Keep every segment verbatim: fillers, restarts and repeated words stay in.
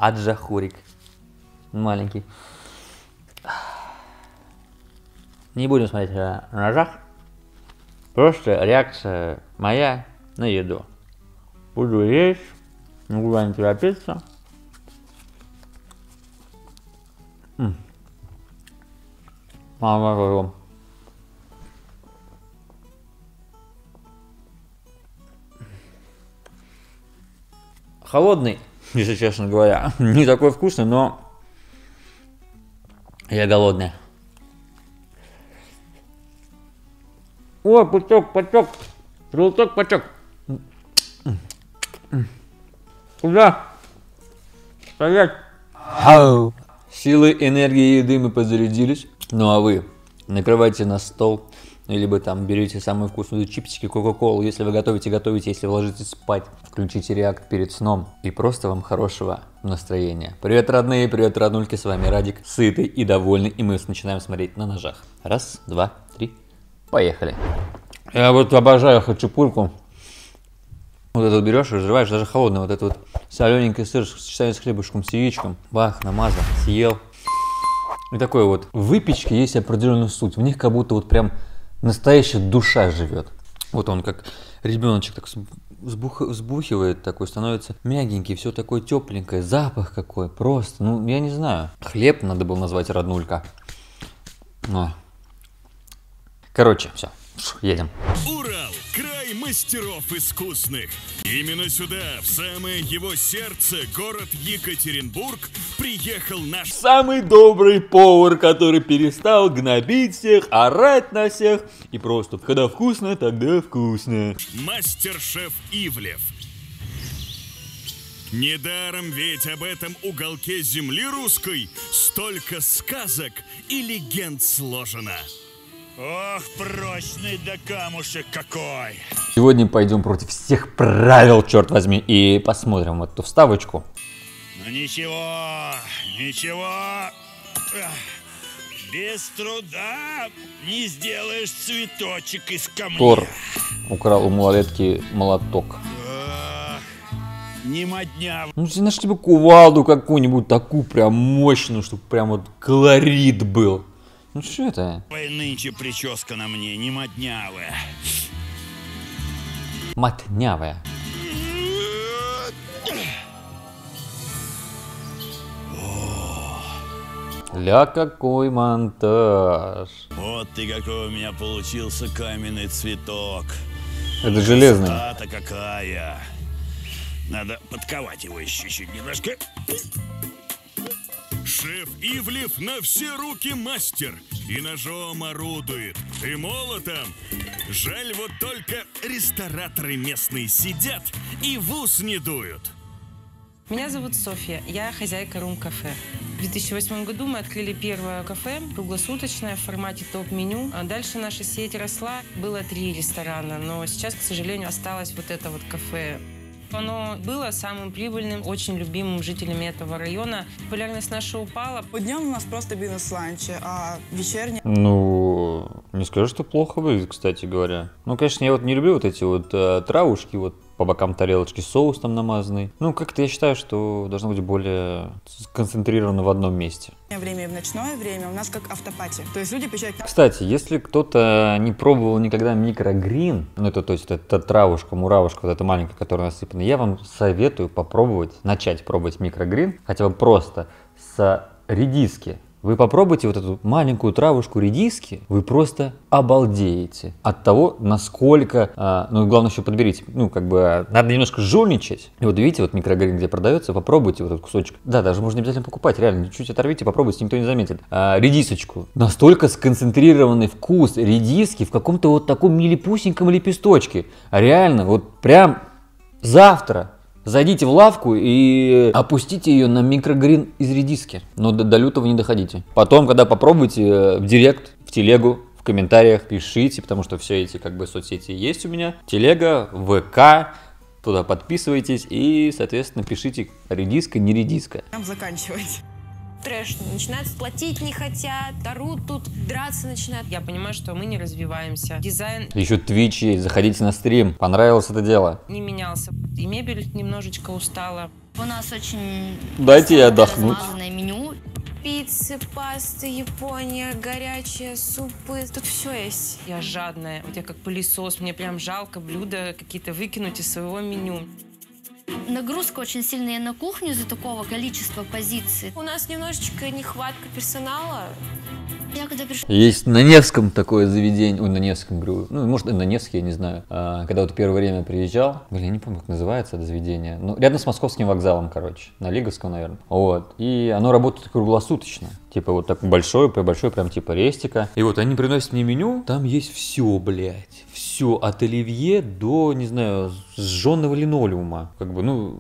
аджахурик. Маленький. Не будем смотреть на ножах. Просто реакция моя на еду. Буду есть, никуда не торопиться. Мама, холодный, если честно говоря, не такой вкусный, но я голодный. О, пучок, пучок, желток, пучок. Куда? Стоять. Ау. Силы, энергии еды мы подзарядились. Ну а вы накрывайте на стол, либо там берите самые вкусные чипсики, кока-колу. Если вы готовите, готовите. Если вы ложитесь спать, включите реакт перед сном. И просто вам хорошего настроения. Привет, родные, привет, роднульки. С вами Радик, сытый и довольный. И мы начинаем смотреть на ножах. Раз, два, три. Поехали. Я вот обожаю хачапурку. Вот это вот берешь, разрываешь, даже холодный, вот этот вот солененький сыр, сочетание с хлебушком, с яичком. Бах, намазал, съел. И такой вот, в выпечке есть определенная суть. В них как будто вот прям настоящая душа живет. Вот он как ребеночек так сбух, сбухивает, такой становится мягенький, все такое тепленькое, запах какой, просто, ну я не знаю. Хлеб надо было назвать роднулька. Но. Короче, все, едем. Урал, край мастеров искусных. Именно сюда, в самое его сердце, город Екатеринбург, приехал наш самый добрый повар, который перестал гнобить всех, орать на всех. И просто, когда вкусно, тогда вкусно. мастер-шеф Ивлев. Недаром ведь об этом уголке земли русской столько сказок и легенд сложено. Ох, прочный да камушек какой! Сегодня пойдем против всех правил, черт возьми, и посмотрим вот эту вставочку. Ну ничего, ничего, без труда не сделаешь цветочек из камня. Тор украл у малолетки молоток. Ах, не модня. Ну, нашли бы кувалду какую-нибудь такую прям мощную, чтобы прям вот колорит был. Ну что это? Нынче прическа на мне не моднявая. Матнявая. Ля, какой монтаж. Вот ты какой у меня получился каменный цветок. Это железный. Красота-то какая. Надо подковать его еще чуть немножко. Шеф Ивлев на все руки мастер. И ножом орудует, и молотом. Жаль, вот только рестораторы местные сидят и в ус не дуют. Меня зовут Софья, я хозяйка Рум-кафе. В две тысячи восьмом году мы открыли первое кафе, круглосуточное, в формате топ-меню. А дальше наша сеть росла, было три ресторана, но сейчас, к сожалению, осталось вот это вот кафе. Оно было самым прибыльным, очень любимым жителями этого района. Популярность наша упала. Днем у нас просто бизнес-ланчи, а вечерний... Ну, не скажу, что плохо выглядит, кстати говоря. Ну, конечно, я вот не люблю вот эти вот э, травушки, вот по бокам тарелочки, соус там намазанный. Ну, как-то я считаю, что должно быть более сконцентрировано в одном месте. Время и в ночное время у нас как автопати. То есть люди приезжают... Кстати, если кто-то не пробовал никогда микрогрин, ну, это, то есть, это травушка, муравушка, вот эта маленькая, которая насыпана, я вам советую попробовать, начать пробовать микрогрин, хотя бы просто с редиски. Вы попробуйте вот эту маленькую травушку редиски, вы просто обалдеете от того, насколько, а, ну и главное еще подберите, ну как бы надо немножко жульничать. И вот видите, вот микрогрин, где продается, попробуйте вот этот кусочек. Да, даже можно не обязательно покупать, реально, чуть оторвите, попробуйте, никто не заметит. А, редисочку. Настолько сконцентрированный вкус редиски в каком-то вот таком милипусеньком лепесточке. А реально, вот прям завтра. Зайдите в лавку и опустите ее на микрогрин из редиски. Но до, до лютого не доходите. Потом, когда попробуйте, в директ, в телегу, в комментариях пишите, потому что все эти как бы соцсети есть у меня. Телега, ВК, туда подписывайтесь и, соответственно, пишите редиска, не редиска. Нам заканчивать. Трэш. Начинают платить не хотят, орут тут, драться начинают. Я понимаю, что мы не развиваемся. Дизайн Еще Twitch есть, заходите на стрим. Понравилось это дело? не менялся. И мебель немножечко устала. У нас очень Дайте ей отдохнуть. размазанное меню. Пиццы, пасты, Япония, горячие супы. Тут все есть. Я жадная. Вот я как пылесос. Мне прям жалко блюда какие-то выкинуть из своего меню. Нагрузка очень сильная на кухню из-за такого количества позиций. У нас немножечко нехватка персонала. Я когда пришла Есть на Невском такое заведение, ой, на Невском, говорю, ну, может, и на Невске, я не знаю. А, когда вот первое время приезжал, блин, я не помню, как называется это заведение, ну, рядом с Московским вокзалом, короче, на Лиговском, наверное. Вот, и оно работает круглосуточно. Типа вот так большое, большой прям типа рестика. И вот они приносят мне меню, там есть все, блядь, все от оливье до, не знаю, сжженного линолеума. Как бы, ну,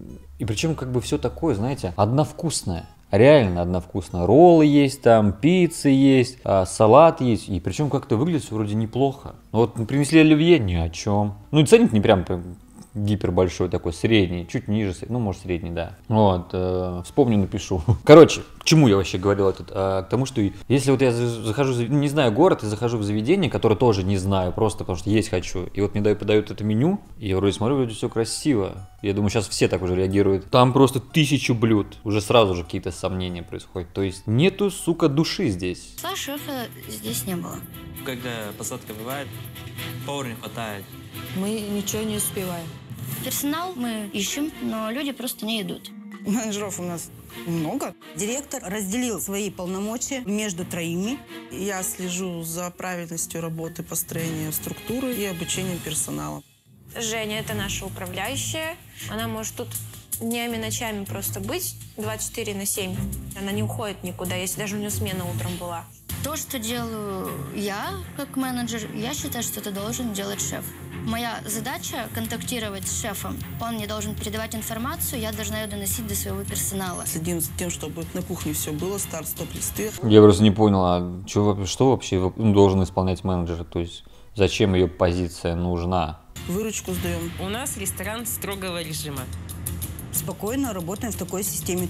и причем как бы все такое, знаете, одновкусное. Реально одновкусно. Роллы есть там, пиццы есть, а, салат есть. И причем как-то выглядит все вроде неплохо. Но вот принесли оливье, ни о чем. Ну и ценник не прям, прям гипер большой такой, средний, чуть ниже, ну может средний, да. Вот, э, вспомню, напишу. Короче, к чему я вообще говорил этот? А, к тому, что если вот я захожу, в, не знаю город, и захожу в заведение, которое тоже не знаю, просто потому что есть хочу, и вот мне дают, подают это меню, и я вроде смотрю, вроде все красиво. Я думаю, сейчас все так уже реагируют. Там просто тысячу блюд. Уже сразу же какие-то сомнения происходят. То есть нету, сука, души здесь. шефа здесь не было. Когда посадка бывает, повара не хватает. Мы ничего не успеваем. Персонал мы ищем, но люди просто не идут. Менеджеров у нас много. Директор разделил свои полномочия между троими. Я слежу за правильностью работы, построения структуры и обучением персонала. Женя – это наша управляющая. Она может тут днями, ночами просто быть двадцать четыре на семь. Она не уходит никуда, если даже у нее смена утром была. То, что делаю я как менеджер, я считаю, что это должен делать шеф. Моя задача – контактировать с шефом. Он мне должен передавать информацию, я должна ее доносить до своего персонала. Следим за тем, чтобы на кухне все было, старт, стоп, листы. Я просто не понял, а что, что вообще должен исполнять менеджер? То есть зачем ее позиция нужна? Выручку сдаем. У нас ресторан строгого режима. Спокойно работаем в такой системе.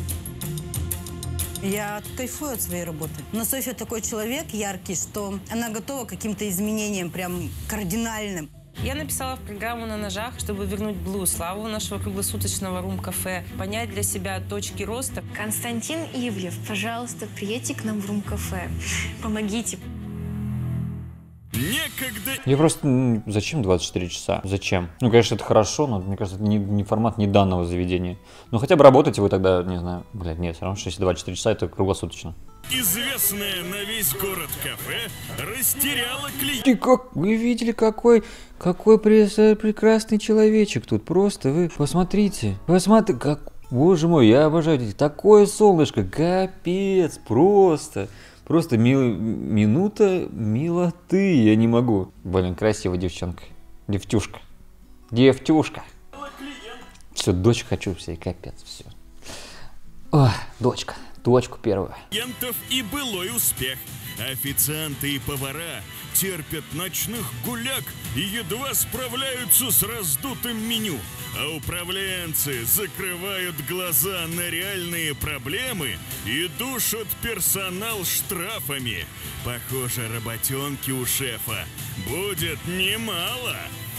Я кайфую от своей работы. Но Софья такой человек яркий, что она готова к каким-то изменениям, прям кардинальным. Я написала в программу на ножах, чтобы вернуть былую славу нашего круглосуточного рум-кафе, понять для себя точки роста. Константин Ивлев, пожалуйста, приедьте к нам в рум-кафе. Помогите. Некогда... Я просто... ну, зачем двадцать четыре часа? Зачем? Ну, конечно, это хорошо, но мне кажется, это не, не формат не данного заведения. Ну, хотя бы работаете вы тогда, не знаю... Блядь, нет, все равно, что если двадцать четыре часа, это круглосуточно. Известное на весь город кафе растеряло клиента. И как вы видели, какой, какой пресс- прекрасный человечек тут. Просто вы посмотрите. Посмотрите, как... Боже мой, я обожаю детей. Такое солнышко, капец, просто... Просто мил... минута милоты, я не могу. Блин, красивая девчонка. Девтюшка. Девтюшка. Все, дочь хочу всей, капец, все. Ой, дочка. Дочку первую. Клиентов и былой успех. Официанты и повара терпят ночных гуляк и едва справляются с раздутым меню. А управленцы закрывают глаза на реальные проблемы и душат персонал штрафами. Похоже, работенки у шефа будет немало.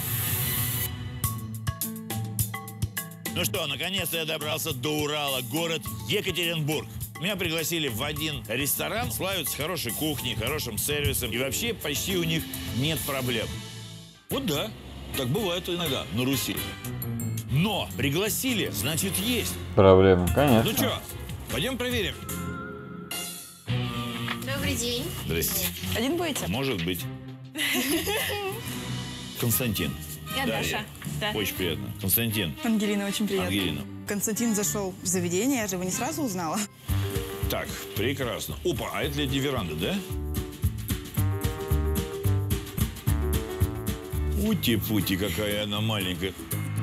Ну что, наконец-то я добрался до Урала, город Екатеринбург. Меня пригласили в один ресторан, славятся хорошей кухней, хорошим сервисом. И вообще почти у них нет проблем. Вот да, так бывает иногда на Руси. Но пригласили, значит есть. Проблема, конечно. Ну что, пойдем проверим. Добрый день. Здрасте. Один будете? Может быть. Константин. Я Дарья. Даша. Да. Очень приятно. Константин. Ангелина, очень приятно. Ангелина. Константин зашел в заведение, я же его не сразу узнала. Так, прекрасно. Опа, а это леди веранда, да? Ути-пути, какая она маленькая.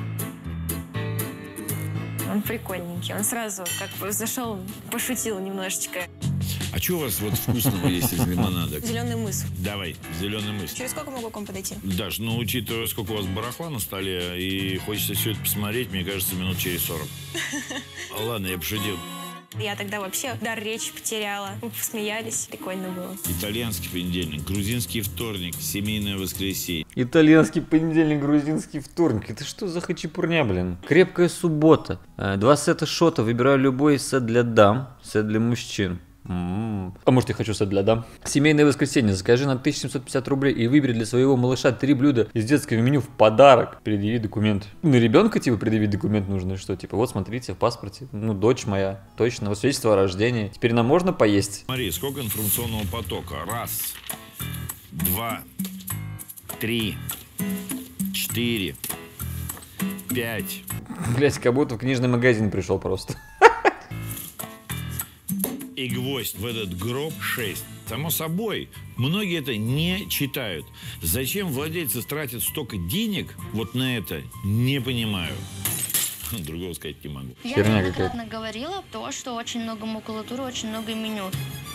Он прикольненький. Он сразу как бы зашел, пошутил немножечко. А что у вас вот вкусного есть из лимонада? Зеленый мыс. Давай, зеленый мыс. Через сколько могу к вам подойти? Даш, ну, учитывая, сколько у вас барахла на столе, и хочется все это посмотреть, мне кажется, минут через сорок. Ладно, я пошутил. Я тогда вообще дар речи потеряла. Мы посмеялись, прикольно было. Итальянский понедельник, грузинский вторник, семейное воскресенье. Итальянский понедельник, грузинский вторник. Это что за хачапурня, блин? Крепкая суббота. Два сета шота. Выбираю любой сет для дам, сет для мужчин. М-м-м. А может, я хочу сет для дам? Семейное воскресенье. Закажи на тысячу семьсот пятьдесят рублей и выбери для своего малыша три блюда из детского меню в подарок. Предъяви документ. На ребенка типа предъявить документ нужно, что типа вот смотрите в паспорте, ну дочь моя, точно, вот свидетельство о рождении. Теперь нам можно поесть? Смотри, сколько информационного потока. Раз, два, три, четыре, пять. Блять, как будто в книжный магазин пришел просто. И гвоздь в этот гроб шесть. Само собой, многие это не читают. Зачем владельцы тратят столько денег вот на это, не понимаю. Другого сказать не могу. Я неоднократно говорила то, что очень много макулатуры, очень много меню.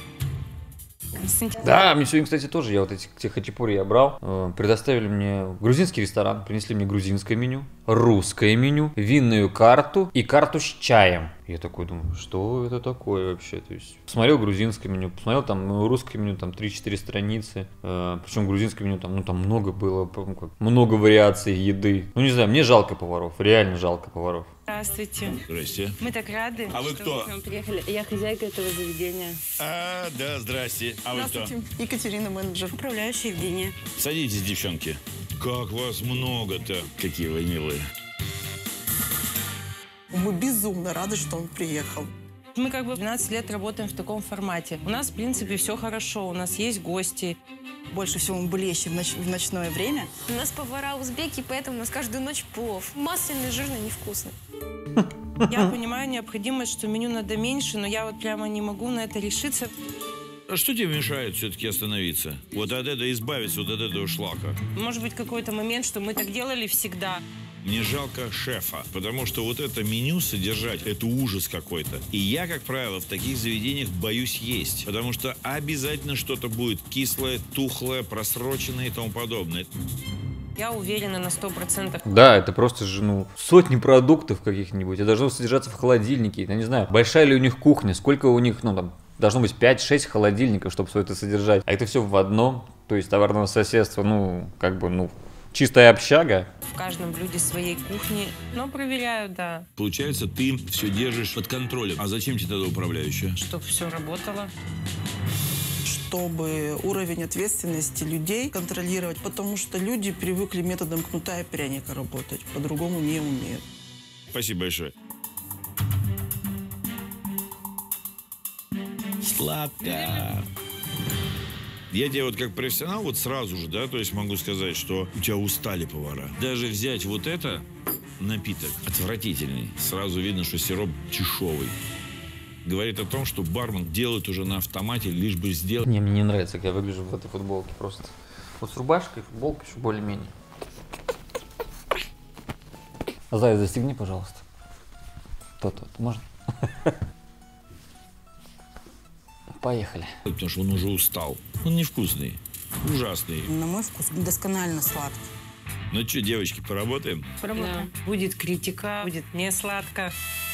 Да, мне сегодня, кстати, тоже, я вот эти те хачапури я брал, э, предоставили мне грузинский ресторан, принесли мне грузинское меню, русское меню, винную карту и карту с чаем. Я такой думаю, что это такое вообще? То есть, посмотрел грузинское меню, посмотрел там ну, русское меню, там три-четыре страницы, э, причем грузинское меню, там, ну, там много было, ну, как, много вариаций еды. Ну, не знаю, мне жалко поваров, реально жалко поваров. Здравствуйте. Здрасте. Мы так рады, А вы что кто? вы к нам приехали. Я хозяйка этого заведения. А, да, здрасте. А вы кто? Екатерина, менеджер. Управляющая Евгения. Садитесь, девчонки. Как вас много-то. Какие вы милые. Мы безумно рады, что он приехал. Мы как бы двенадцать лет работаем в таком формате. У нас, в принципе, все хорошо. У нас есть гости. Больше всего мы блещем в, ноч в ночное время. У нас повара узбеки, поэтому у нас каждую ночь плов. Масляный, жирный, невкусный. Я понимаю необходимость, что меню надо меньше, но я вот прямо не могу на это решиться. А что тебе мешает все-таки остановиться? Вот от этого избавиться, вот от этого шлака. Может быть, какой-то момент, что мы так делали всегда. Мне жалко шефа, потому что вот это меню содержать, это ужас какой-то. И я, как правило, в таких заведениях боюсь есть, потому что обязательно что-то будет кислое, тухлое, просроченное и тому подобное. Я уверена на сто процентов. Да, это просто же, ну, сотни продуктов каких-нибудь, это должно содержаться в холодильнике, я не знаю, большая ли у них кухня, сколько у них, ну, там, должно быть пять-шесть холодильников, чтобы все это содержать, а это все в одном, то есть товарного соседства, ну, как бы, ну, чистая общага. В каждом блюде своей кухни, но проверяю, да. Получается, ты все держишь под контролем. А зачем тебе тогда управляющая? Чтобы все работало. Чтобы уровень ответственности людей контролировать, потому что люди привыкли методом кнута и пряника работать, по-другому не умеют. Спасибо большое. Сладко. Я тебе вот как профессионал вот сразу же, да, то есть могу сказать, что у тебя устали повара. Даже взять вот это, напиток отвратительный, сразу видно, что сироп дешевый. Говорит о том, что бармен делает уже на автомате, лишь бы сделать. Не, мне не нравится, как я выгляжу в этой футболке просто. Вот с рубашкой, футболка еще более-менее. Зая, застегни, пожалуйста. То-то, можно? Поехали. Потому что он уже устал. Он невкусный, ужасный. На мой вкус досконально сладкий. Ну что, девочки, поработаем? Да. Будет критика, будет не сладко.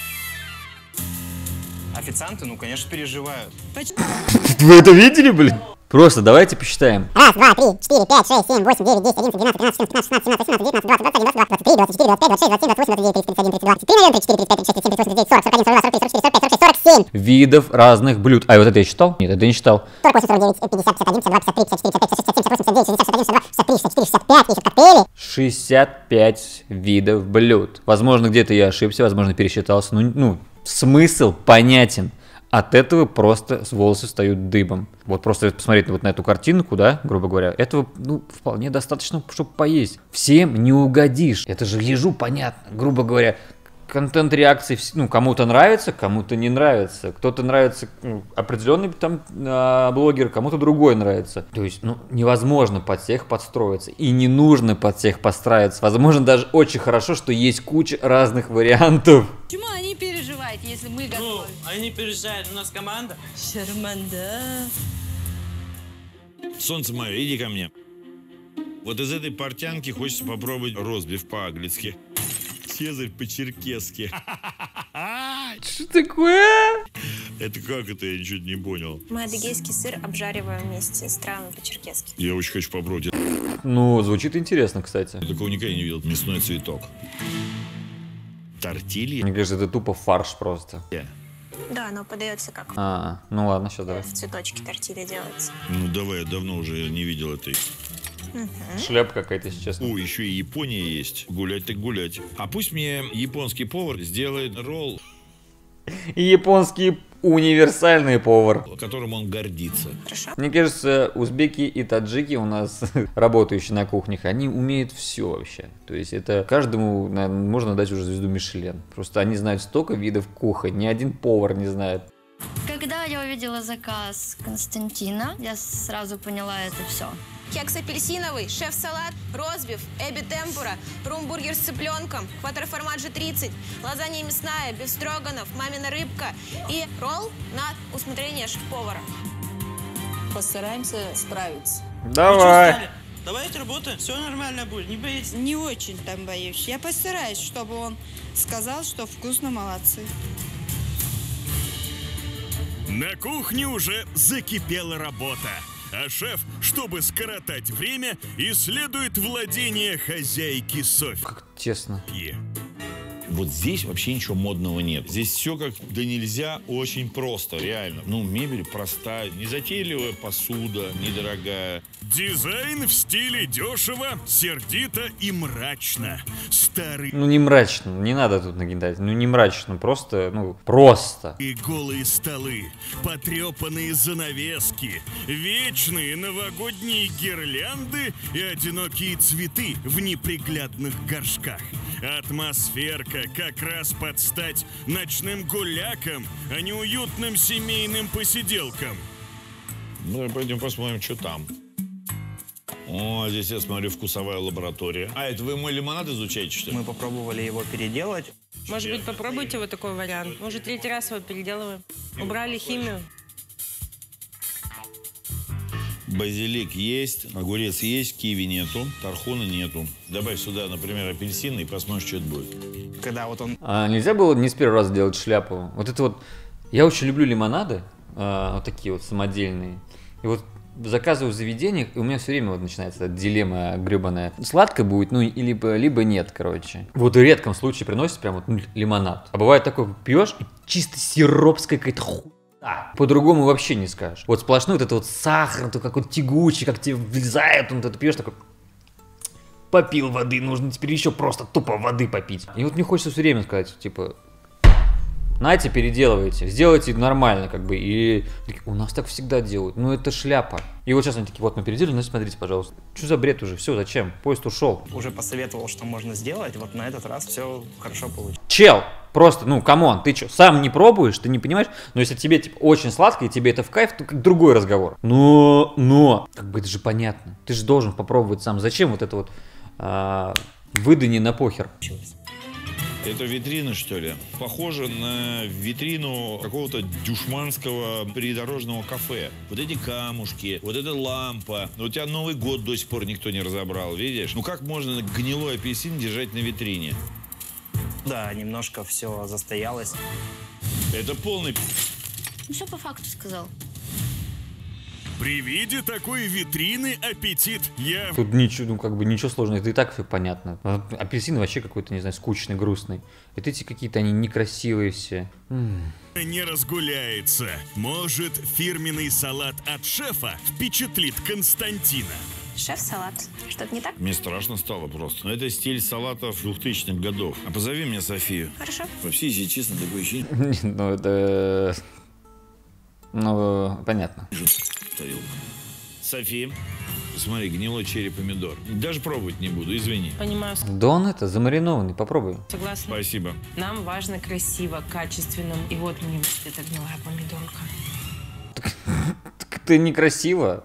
Официанты, ну, конечно, переживают. Вы это видели, блин? Просто давайте посчитаем. Раз, два, три, четыре, пять, шесть, семь, восемь, девять, десять, одиннадцать, двенадцать, тринадцать, четырнадцать, семнадцать, восемнадцать, девятнадцать, двадцать, двадцать один, двадцать два, двадцать три, двадцать четыре, двадцать пять, двадцать шесть, двадцать семь, двадцать восемь, двадцать девять, тридцать, тридцать один, тридцать два, тридцать три, наверное, тридцать четыре, тридцать пять, тридцать шесть, тридцать семь, тридцать восемь, тридцать девять, сорок, сорок один, сорок два, сорок три, сорок четыре, сорок пять, сорок шесть, сорок семь. Видов разных блюд. А, вот это я читал? Нет, это я не читал. сорок восемь, сорок девять, пятьдесят, пятьдесят один, пятьдесят два, пятьдесят три, пятьдесят четыре, пятьдесят пять, пятьдесят шесть, пятьдесят семь, шестьдесят восемь, шестьдесят девять, шестьдесят восемь, шестьдесят девять, шестьдесят один, шестьдесят два, шестьдесят три, шестьдесят пять, шестьдесят пять видов блюд. Возможно, где-то я ошибся, возможно, пересчитался. Ну, ну, смысл понятен. От этого просто волосы встают дыбом. Вот просто посмотреть вот на эту картинку, да, грубо говоря, этого, ну, вполне достаточно, чтобы поесть. Всем не угодишь. Это же ежу понятно, грубо говоря. Контент реакции, ну, кому-то нравится, кому-то не нравится. Кто-то нравится, ну, определенный там э, блогер, кому-то другой нравится. То есть, ну, невозможно под всех подстроиться. И не нужно под всех подстраиваться. Возможно, даже очень хорошо, что есть куча разных вариантов. Почему они переживают, если мы готовим? Ну, они переживают, у нас команда. Шарманда. Солнце мое, иди ко мне. Вот из этой портянки хочется попробовать розбив по-английски. Цезарь по-черкесски. Что такое? Это как это? Я ничего не понял. Мы адыгейский сыр обжариваем вместе с травами по-черкесски. Я очень хочу попробовать. Ну, звучит интересно, кстати. Я такого никогда не видел. Мясной цветок. Тортилья? Мне кажется, это тупо фарш просто. Yeah. Да, оно подается как А, ну ладно, сейчас давай. в цветочке тортилья делается. Ну давай, я давно уже не видел этой. Угу. Шляпа какая-то, если честно. О, еще и Япония есть. Гулять так гулять. А пусть мне японский повар сделает ролл, И японский универсальный повар, которым он гордится. Хорошо. Мне кажется, узбеки и таджики у нас, работающие на кухнях, они умеют все вообще. То есть это каждому, наверное, можно дать уже звезду Мишлен. Просто они знают столько видов кухонь, ни один повар не знает. Когда я увидела заказ Константина, я сразу поняла это все. Кекс апельсиновый, шеф-салат, розбив, эби темпура, румбургер с цыпленком, кватерформаджи тридцать, лазанья мясная, бифстроганов, мамина рыбка и ролл на усмотрение шеф-повара. Постараемся справиться. Давай. Давайте работаем, все нормально будет, не боитесь. Не очень там боюсь. Я постараюсь, чтобы он сказал, что вкусно, молодцы. На кухне уже закипела работа. А шеф, чтобы скоротать время, исследует владение хозяйки Софьи. Как честно. Вот здесь вообще ничего модного нет. Здесь все как да нельзя, очень просто, реально. Ну, мебель простая, незатейливая посуда, недорогая. Дизайн в стиле дешево, сердито и мрачно. Старый... Ну не мрачно, не надо тут нагнетать. Ну не мрачно, просто, ну, просто. И голые столы, потрепанные занавески, вечные новогодние гирлянды и одинокие цветы в неприглядных горшках. Атмосферка как раз под стать ночным гулякам, а не уютным семейным посиделкам. Ну, пойдем посмотрим, что там. О, здесь я смотрю вкусовая лаборатория. А, это вы мой лимонад изучаете, что ли? Мы попробовали его переделать. Может быть, попробуйте вот такой вариант. Мы уже третий раз его переделываем. Убрали химию. Базилик есть, огурец есть, киви нету, тархуна нету. Добавь сюда, например, апельсины и посмотришь, что это будет. Когда вот он... А нельзя было не с первого раза делать шляпу? Вот это вот... Я очень люблю лимонады, а, вот такие вот самодельные. И вот заказываю в заведениях, и у меня все время вот начинается эта дилемма гребаная. Сладко будет, ну, и либо, либо нет, короче. Вот в редком случае приносят прям вот ну, лимонад. А бывает такой, пьешь, и чисто сиропская какая-то хуйня. А, по-другому вообще не скажешь. Вот сплошной вот это вот сахар, то какой-то тягучий, как тебе влезает, он ты пьешь такой... Попил воды, нужно теперь еще просто тупо воды попить. И вот мне хочется все время сказать, типа... Нате, переделывайте, сделайте нормально, как бы, и у нас так всегда делают, ну это шляпа. И вот сейчас они такие, вот мы переделали, значит, смотрите, пожалуйста. Что за бред уже, все, зачем, поезд ушел. Уже посоветовал, что можно сделать, вот на этот раз все хорошо получилось. Чел, просто, ну, камон, ты что, сам не пробуешь, ты не понимаешь, но если тебе, типа, очень сладко, и тебе это в кайф, то как другой разговор. Но, но, как бы это же понятно, ты же должен попробовать сам, зачем вот это вот а, выдание на похер. Это витрина, что ли? Похоже на витрину какого-то дюшманского придорожного кафе. Вот эти камушки, вот эта лампа. У тебя Новый год до сих пор никто не разобрал, видишь? Ну как можно гнилой апельсин держать на витрине? Да, немножко все застоялось. Это полный... Ну, все по факту сказал. При виде такой витрины аппетит я... Тут ничего, ну как бы ничего сложного, это и так все понятно. А апельсин вообще какой-то, не знаю, скучный, грустный. Это эти какие-то, они некрасивые все. М-м. Не разгуляется. Может, фирменный салат от шефа впечатлит Константина. Шеф-салат. Что-то не так? Мне страшно стало просто. Но это стиль салатов двухтысячных годов. А позови меня Софию. Хорошо. Вообще, если честно, такое ощущение... Ну это... Ну, понятно. Тарелка. София, смотри, гнилой черри помидор. Даже пробовать не буду, извини. Понимаю. Да он это, замаринованный, попробуй. Согласна. Спасибо. Нам важно красиво, качественно. И вот мне эта гнилая помидорка. Так это некрасиво.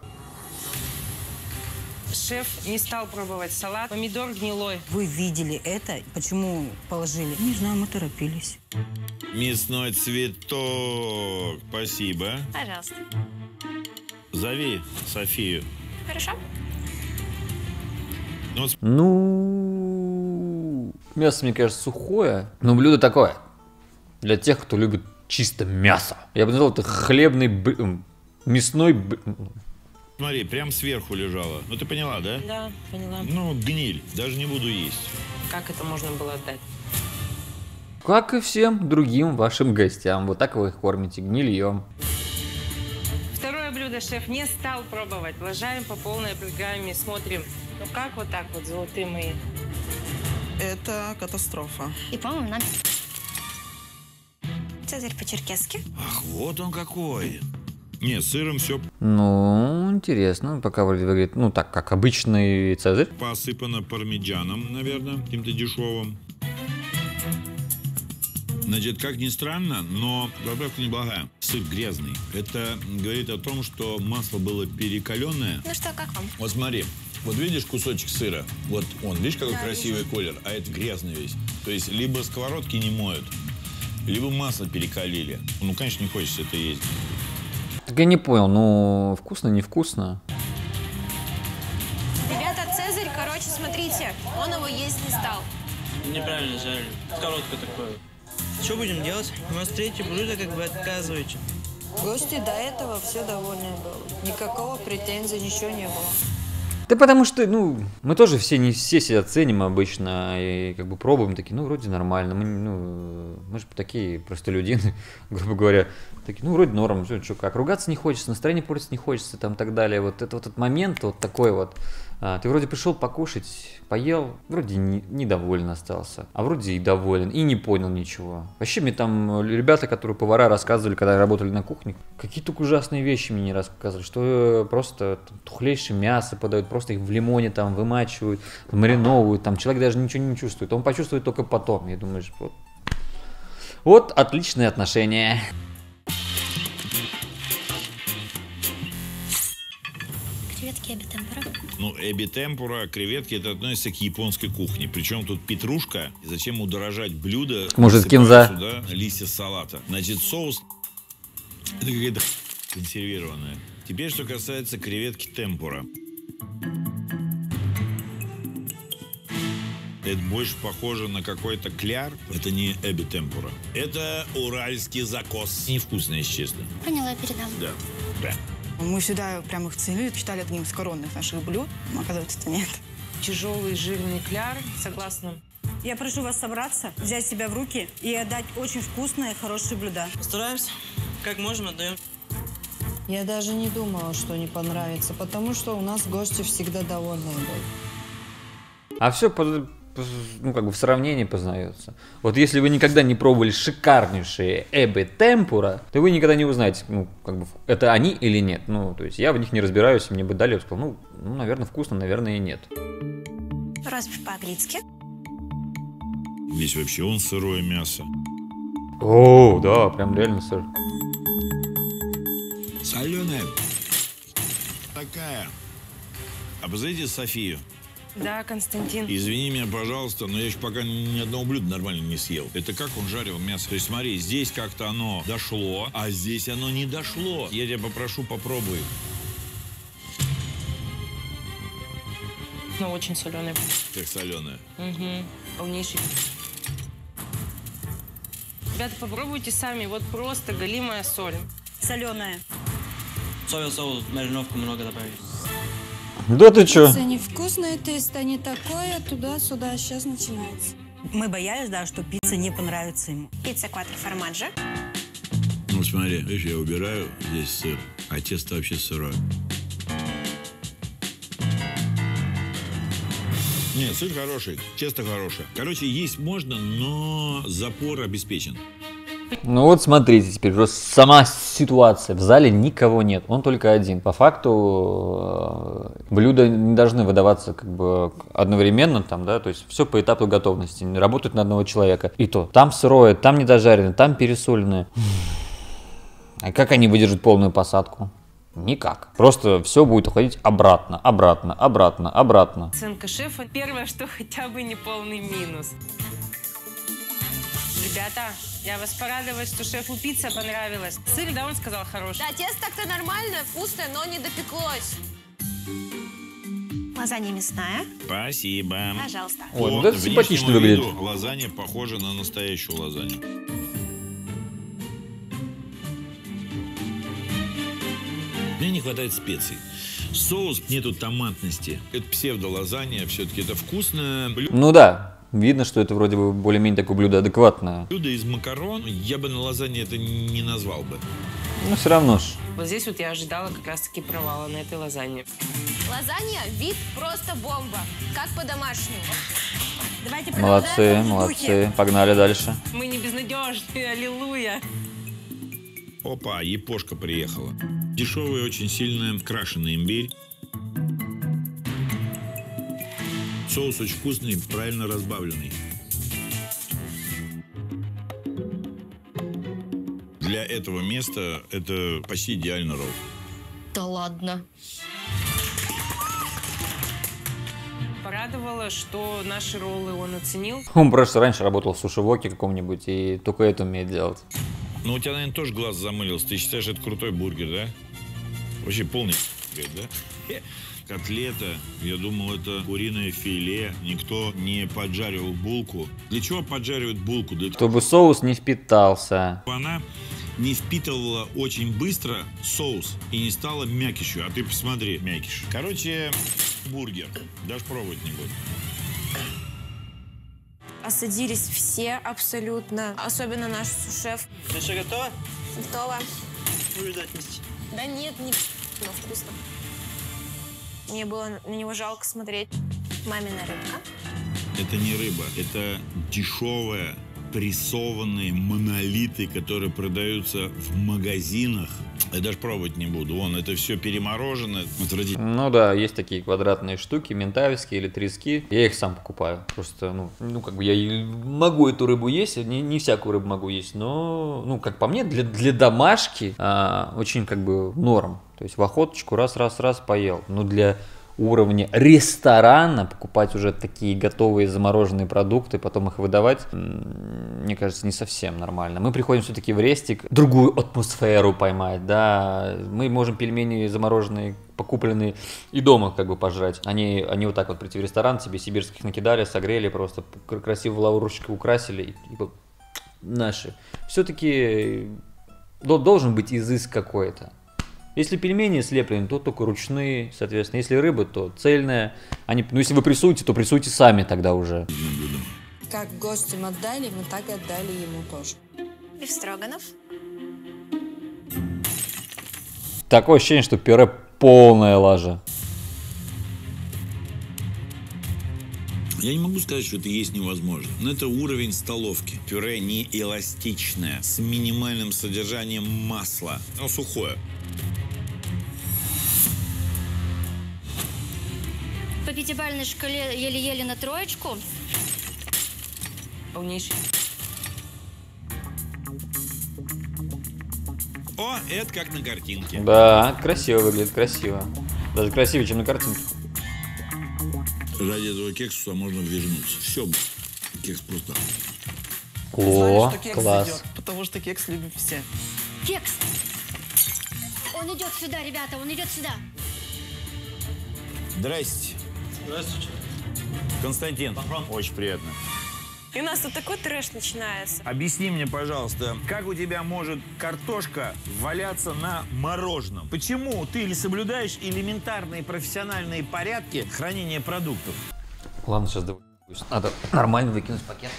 Шеф не стал пробовать салат. Помидор гнилой. Вы видели это? Почему положили? Не знаю, мы торопились. Мясной цветок. Спасибо. Пожалуйста. Зови Софию. Хорошо. Ну, Ну, мясо, мне кажется, сухое, но блюдо такое. Для тех, кто любит чисто мясо. Я бы назвал это хлебный, б... мясной... Б... Смотри, прям сверху лежала. Ну ты поняла, да? Да, поняла. Ну, гниль. Даже не буду есть. Как это можно было отдать? Как и всем другим вашим гостям. Вот так вы их кормите гнильем. Второе блюдо шеф не стал пробовать. Ложаем по полной программе, смотрим. Ну как вот так вот, золотые мои? Это катастрофа. И, по-моему, нам... Цезарь по-черкесски. Ах, вот он какой. Не, с сыром все Ну, интересно. Пока вроде выглядит, ну так, как обычный цезарь. посыпано пармиджаном, наверное, каким-то дешевым. Значит, как ни странно, но заправка неплохая. Сыр грязный. Это говорит о том, что масло было перекаленное. Ну что, как вам? Вот смотри, вот видишь кусочек сыра? Вот он, видишь, какой Да, красивый вижу. колер, а это грязный весь. То есть либо сковородки не моют, либо масло перекалили. Ну, конечно, не хочется это есть. Так я не понял, ну, вкусно, невкусно? Ребята, Цезарь, короче, смотрите, он его есть не стал. Неправильно жарили. Короткое такое. Что будем делать? У нас третье блюдо, как бы отказываете. Гости до этого все довольны были. Никакого претензий, ничего не было. Да потому что, ну, мы тоже все не все себя ценим обычно и как бы пробуем такие, ну, вроде нормально, мы, ну, мы же такие простолюдины, грубо говоря, такие, ну, вроде норм, что, что, как, ругаться не хочется, настроение портиться не хочется, там, так далее, вот это вот этот момент вот такой вот, а, ты вроде пришел покушать, поел, вроде не, недоволен остался, а вроде и доволен, и не понял ничего. Вообще мне там ребята, которые повара рассказывали, когда работали на кухне, какие только ужасные вещи мне не рассказывали, что просто там, тухлейшее мясо подают, просто их в лимоне там вымачивают, мариновывают, там человек даже ничего не чувствует, он почувствует только потом, я думаю, вот, вот отличные отношения. Креветки эби темпура. Ну, эби темпура, креветки, это относится к японской кухне. Причем тут петрушка. И зачем удорожать блюдо? Может, Насыпают кинза? сюда листья салата. Значит, соус это какая-то консервированная. Теперь, что касается креветки темпура. Это больше похоже на какой-то кляр. Это не эби темпура. Это уральский закос. Невкусно, если честно. Поняла, передам. Да. Да. Мы всегда прям их ценили, считали одним из коронных наших блюд. Но, оказывается, это нет. Тяжелый жирный кляр, согласна. Я прошу вас собраться, взять себя в руки и отдать очень вкусные, хорошие блюда. Постараемся. Как можем, отдаем. Я даже не думала, что не понравится, потому что у нас гости всегда довольные были. А все, ну, как бы в сравнении познается. Вот если вы никогда не пробовали шикарнейшие эби темпура, то вы никогда не узнаете, ну, как бы, это они или нет. Ну, то есть я в них не разбираюсь, мне бы дали, я бы сказал, ну, ну, наверное, вкусно, наверное, и нет. Ростбиф по-грецки. Здесь вообще он сырое мясо. О, да, прям реально сыр. Соленая. Такая. А позовите Софию. Да, Константин. Извини меня, пожалуйста, но я еще пока ни одного блюда нормально не съел. Это как он жарил мясо? То есть смотри, здесь как-то оно дошло, а здесь оно не дошло. Я тебя попрошу, попробуй. Ну, очень соленый. Как соленая. Угу. Полнейший. Ребята, попробуйте сами. Вот просто галимая соль. Соленая. Соевый соус, мариновку много добавить. Да ты чё? Пицца невкусная, тесто не такое, туда-сюда, сейчас начинается. Мы боялись, да, что пицца не понравится ему. Пицца кватро формаджо. Ну смотри, видишь, я убираю здесь сыр, а тесто вообще сырое. Нет, сыр хороший, тесто хорошее. Короче, есть можно, но запор обеспечен. Ну вот смотрите, теперь просто сама ситуация. В зале никого нет, он только один. По факту блюда не должны выдаваться как бы одновременно, там, да, то есть все по этапу готовности. Не работают на одного человека. И то, там сырое, там недожаренное, там пересоленное. А как они выдержат полную посадку? Никак. Просто все будет уходить обратно, обратно, обратно, обратно. Оценка шефа. Первое, что хотя бы не полный минус. Ребята, я вас порадовала, что шефу пицца понравилась. Сыр, да, он сказал, хороший. Да, тесто так-то нормальное, вкусное, но не допеклось. Лазанья мясная. Спасибо. Пожалуйста. Ой, ну это симпатично выглядит. Лазанья похожа на настоящую лазанью. Мне не хватает специй. Соус, нету томатности. Это псевдо-лазанья, все-таки это вкусное блюдо. Ну да, видно, что это вроде бы более-менее такое блюдо адекватное. Блюдо из макарон, я бы на лазанье это не назвал бы. Ну все равно ж. Вот здесь вот я ожидала как раз-таки провала на этой лазанье. Лазанья – вид просто бомба. Как по-домашнему. Давайте Молодцы, молодцы. Погнали дальше. Мы не безнадежны, аллилуйя. Опа, япошка приехала. Дешевый, очень сильно крашеный имбирь. Соус очень вкусный, правильно разбавленный. Для этого места это почти идеальный ролл. Да ладно. Порадовало, что наши роллы он оценил. Он просто раньше работал в суши-воке каком-нибудь и только это умеет делать. Ну, у тебя, наверное, тоже глаз замылился. Ты считаешь, это крутой бургер, да? Вообще полный, да? Котлета, я думал, это куриное филе. Никто не поджаривал булку. Для чего поджаривают булку? Для... Чтобы соус не впитался. Она не впитывала очень быстро соус и не стала мякишью. А ты посмотри, мякиш. Короче, бургер. Даже пробовать не буду. Осадились все абсолютно, особенно наш сушеф. Ну что, готово? Готово. Буду отнести. Да нет, не но вкусно. Мне было на него жалко смотреть. Мамина рыбка. Это не рыба, это дешевая, прессованные монолиты, которые продаются в магазинах. Я даже пробовать не буду. Вон, это все переморожено. Ну да, есть такие квадратные штуки, ментавские или трески. Я их сам покупаю. Просто, ну, ну как бы я могу эту рыбу есть, не, не всякую рыбу могу есть, но, ну, как по мне, для, для домашки а, очень как бы норм. То есть в охоточку раз-раз-раз поел. Но для уровня ресторана покупать уже такие готовые замороженные продукты, потом их выдавать, мне кажется, не совсем нормально. Мы приходим все-таки в рестик, другую атмосферу поймать, да. Мы можем пельмени замороженные, покупленные и дома как бы пожрать. Они, они вот так вот прийти в ресторан, себе сибирских накидали, согрели, просто красиво лаврушечкой украсили и, и наши. Все-таки должен быть изыск какой-то. Если пельмени слеплены, то только ручные, соответственно. Если рыба, то цельная. Они, ну, если вы прессуете, то прессуйте сами тогда уже. Как гостям отдали, мы так и отдали ему тоже. Бефстроганов. Такое ощущение, что пюре полная лажа. Я не могу сказать, что это есть невозможно. Но это уровень столовки. Пюре не эластичное, с минимальным содержанием масла. Но сухое. По пятибалльной шкале еле-еле на троечку. Полнейший. О, это как на картинке. Да, красиво выглядит, красиво. Даже красивее, чем на картинке. Ради этого кекса можно вернуться. Все, кекс просто. О, Знаешь, что кекс класс. зайдет, потому что кекс любят все. Кекс! Он идет сюда, ребята, он идет сюда. Здрасте. Здравствуйте. Константин, очень приятно. И у нас тут такой трэш начинается. Объясни мне, пожалуйста, как у тебя может картошка валяться на мороженом? Почему ты или соблюдаешь элементарные профессиональные порядки хранения продуктов? Ладно, сейчас давай. Надо нормально выкинуть пакет.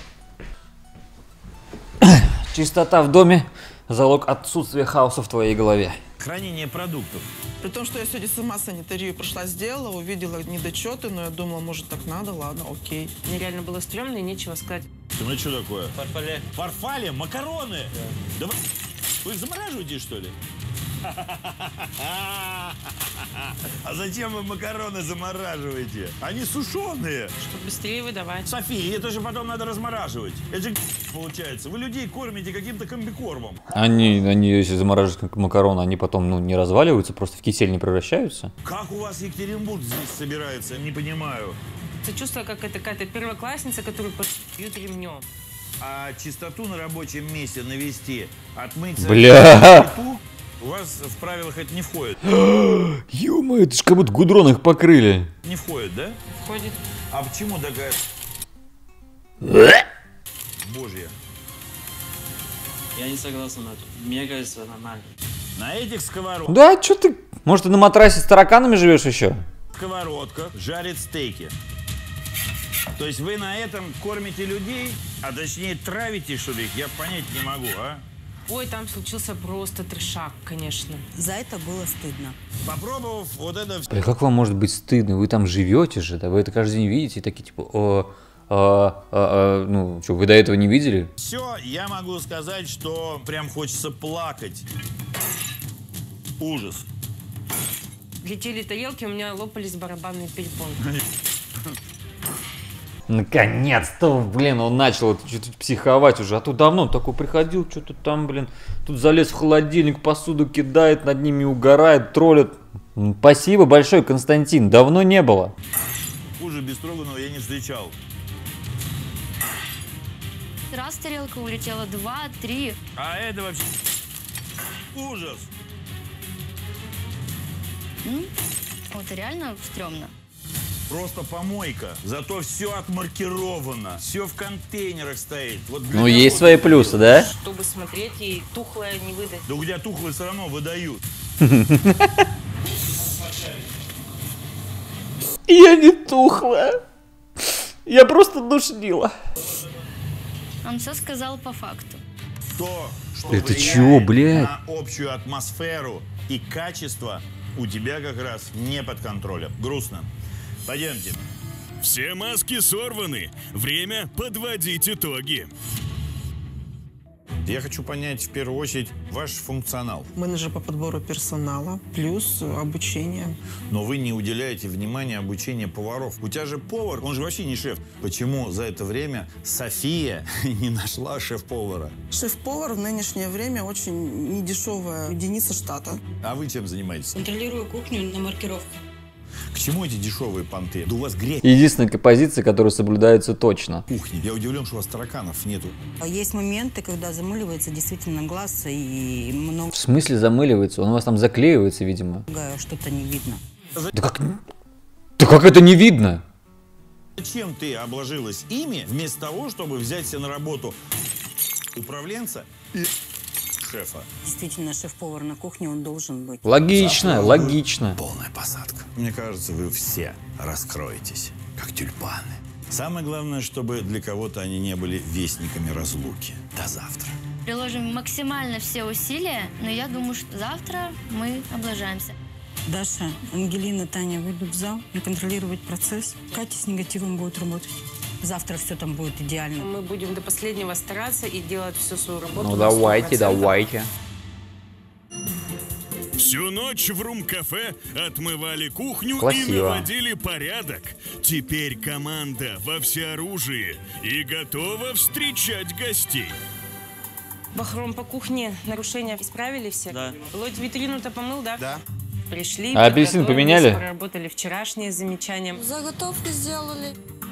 Чистота в доме – залог отсутствия хаоса в твоей голове. Хранение продуктов. При том, что я сегодня сама санитарию прошла, сделала, увидела недочеты, но я думала, может, так надо, ладно, окей. Мне реально было стрёмно и нечего сказать. Ну что такое? Фарфале. Фарфале? Макароны? Да. Да вы, вы их замораживаете, что ли? А зачем вы макароны замораживаете? Они сушеные. Чтобы быстрее выдавать. София, это же потом надо размораживать. Это же получается. Вы людей кормите каким-то комбикормом. Они, они, если замораживать как макароны, они потом ну, не разваливаются, просто в кисель не превращаются. Как у вас Екатеринбург здесь собирается? Не понимаю. Ты чувствовала, как это какая-то первоклассница, которую бьют ремнем. А чистоту на рабочем месте навести, отмыть... Бля! У вас в правилах это не входит. Ё-моё, это ж как будто гудрон их покрыли. Не входит, да? Входит. А почему такая... Божья. Я не согласен на это. Мне кажется, нормально. На этих сковородках... Да, чё ты... Может, ты на матрасе с тараканами живешь еще? Сковородка жарит стейки. То есть вы на этом кормите людей, а точнее травите, что ли, их? Я понять не могу, а? Ой, там случился просто трешак, конечно. За это было стыдно. Попробовав вот это... Бля, как вам может быть стыдно? Вы там живете же, да? Вы это каждый день видите и такие типа, о, а, а, а, ну, что, вы до этого не видели? Все, я могу сказать, что прям хочется плакать. Ужас. Летели тарелки, у меня лопались барабанные перепонки. Наконец-то, блин, он начал что-то психовать уже. А то давно он такой приходил, что-то там, блин, тут залез в холодильник, посуду кидает, над ними угорает, троллит. Спасибо большое, Константин, давно не было. Хуже бестроганного я не встречал. Раз тарелка улетела, два, три. А это вообще ужас. Ну, вот реально стрёмно. Просто помойка. Зато все отмаркировано. Все в контейнерах стоит. Вот, ну, есть свои плюсы, да? Чтобы смотреть и тухлое не выдать. Да у тебя тухлое все равно выдают. Я не тухлая. Я просто душнила. Он все сказал по факту. То, что это чего, блядь? На общую атмосферу и качество у тебя как раз не под контролем. Грустно. Пойдемте. Все маски сорваны. Время подводить итоги. Я хочу понять в первую очередь ваш функционал. Менеджер по подбору персонала плюс обучение. Но вы не уделяете внимания обучению поваров. У тебя же повар, он же вообще не шеф. Почему за это время София не нашла шеф-повара? Шеф-повар в нынешнее время очень недешевая единица штата. А вы чем занимаетесь? Контролирую кухню на маркировку. К чему эти дешевые понты? Да у вас грязь. Единственная композиция, которая соблюдается точно. Кухни. Я удивлен, что у вас тараканов нету. Есть моменты, когда замыливается действительно глаз и много... В смысле замыливается? Он у вас там заклеивается, видимо. Что-то не видно. Да как... Да как это не видно? Зачем ты обложилась ими, вместо того, чтобы взять себе на работу управленца и шефа? Действительно, шеф-повар на кухне, он должен быть. Логично, Завтра логично. Полная посадка. Мне кажется, вы все раскроетесь, как тюльпаны. Самое главное, чтобы для кого-то они не были вестниками разлуки. До завтра. Приложим максимально все усилия, но я думаю, что завтра мы облажаемся. Даша, Ангелина, Таня выйдут в зал и контролировать процесс. Катя с негативом будет работать. Завтра все там будет идеально. Мы будем до последнего стараться и делать всю свою работу. Ну давайте, давайте. Всю ночь в рум-кафе отмывали кухню Красиво. и наводили порядок. Теперь команда во всеоружии и готова встречать гостей. Бахром, по кухне нарушения исправили все? Да. Лодь витрину-то помыл, да? Да. Пришли, А апельсин подготовились, поменяли? проработали вчерашние замечания. Заготовки сделали.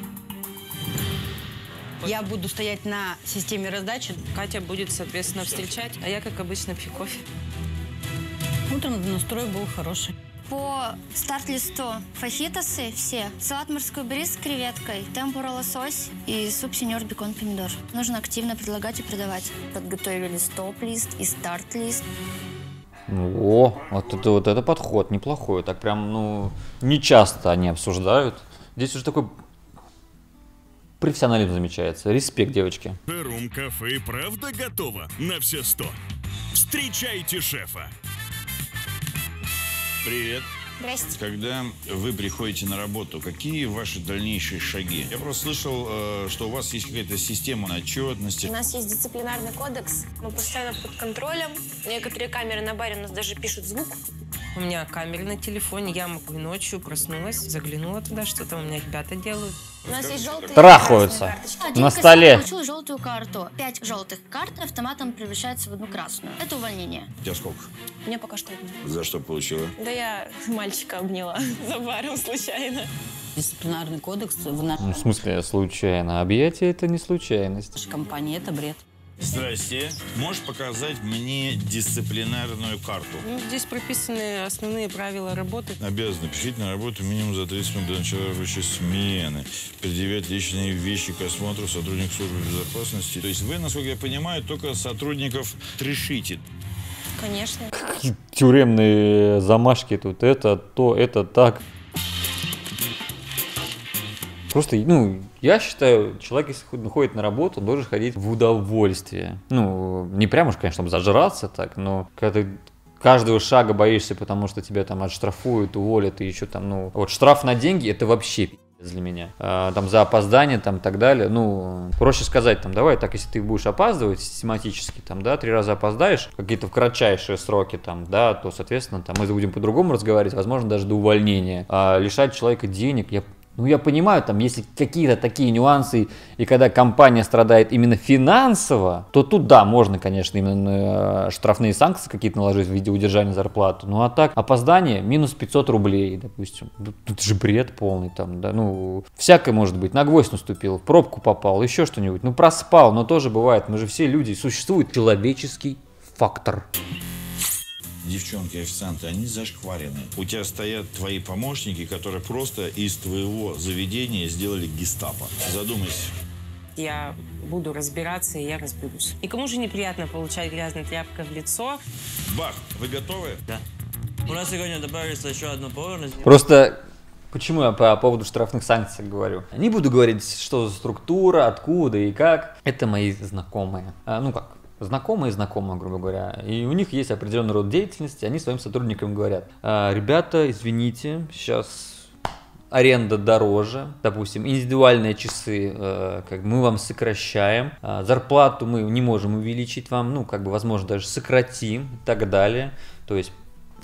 Я буду стоять на системе раздачи. Катя будет, соответственно, встречать, а я, как обычно, пью кофе. Утром настрой был хороший. По старт-листу фахитосы все. Салат морской бриз с креветкой, темпура лосось и суп сеньор бекон помидор. Нужно активно предлагать и продавать. Подготовили стоп-лист и старт-лист. О, вот это, вот это подход неплохой. Так прям, ну, не часто они обсуждают. Здесь уже такой профессионализм замечается. Респект, девочки. Рум-кафе и правда готово на все сто. Встречайте шефа. Привет. Здрасте. Когда вы приходите на работу, какие ваши дальнейшие шаги? Я просто слышал, э, что у вас есть какая-то система отчетности. У нас есть дисциплинарный кодекс. Мы постоянно под контролем. Некоторые камеры на баре у нас даже пишут звук. У меня камеры на телефоне, я могу и ночью проснулась, заглянула туда, что-то у меня ребята делают. У нас есть желтые Трахаются. Один На кассир столе. получил желтую карту. Пять желтых карт автоматом превращается в одну красную. Это увольнение. У тебя сколько? Мне пока что одна. За что получила? Да я мальчика обняла за баром случайно. Дисциплинарный кодекс в Ну, нашей в смысле, случайно. Объятие это не случайность. компании – это бред. Здрасте. Можешь показать мне дисциплинарную карту? Ну, здесь прописаны основные правила работы. Обязаны приходить на работу минимум за тридцать минут до начала рабочей смены. Предъявлять личные вещи к осмотру сотрудников службы безопасности. То есть вы, насколько я понимаю, только сотрудников трешите. Конечно. Какие тюремные замашки тут, это, то, это, так. Просто, ну, я считаю, человек, если ходит на работу, он должен ходить в удовольствие. Ну, не прямо уж, конечно, чтобы зажраться так, но когда ты каждого шага боишься, потому что тебя там отштрафуют, уволят, и еще там, ну... Вот штраф на деньги, это вообще пиздец для меня. А, там за опоздание, там, и так далее. Ну, проще сказать, там, давай, так, если ты будешь опаздывать систематически, там, да, три раза опоздаешь, какие-то в кратчайшие сроки, там, да, то, соответственно, там, мы будем по-другому разговаривать, возможно, даже до увольнения. А лишать человека денег, я... Ну, я понимаю, там, если какие-то такие нюансы, и когда компания страдает именно финансово, то тут, да, можно, конечно, именно штрафные санкции какие-то наложить в виде удержания зарплаты. Ну, а так, опоздание минус пятьсот рублей, допустим. Тут же бред полный, там, да, ну, всякое может быть. На гвоздь наступил, в пробку попал, еще что-нибудь. Ну, проспал, но тоже бывает. Мы же все люди, существует человеческий фактор. Девчонки, официанты, они зашкварены. У тебя стоят твои помощники, которые просто из твоего заведения сделали гестапо. Задумайся. Я буду разбираться, и я разберусь. И кому же неприятно получать грязной тряпкой в лицо? Бах, вы готовы? Да. У нас сегодня добавится еще одно повар. Просто... Почему я по поводу штрафных санкций говорю? Не буду говорить, что за структура, откуда и как. Это мои знакомые. А, ну как? Знакомые знакомые, грубо говоря, и у них есть определенный род деятельности, они своим сотрудникам говорят: а, ребята, извините, сейчас аренда дороже, допустим, индивидуальные часы, э, как бы мы вам сокращаем, а, зарплату мы не можем увеличить вам, ну, как бы, возможно, даже сократим и так далее, то есть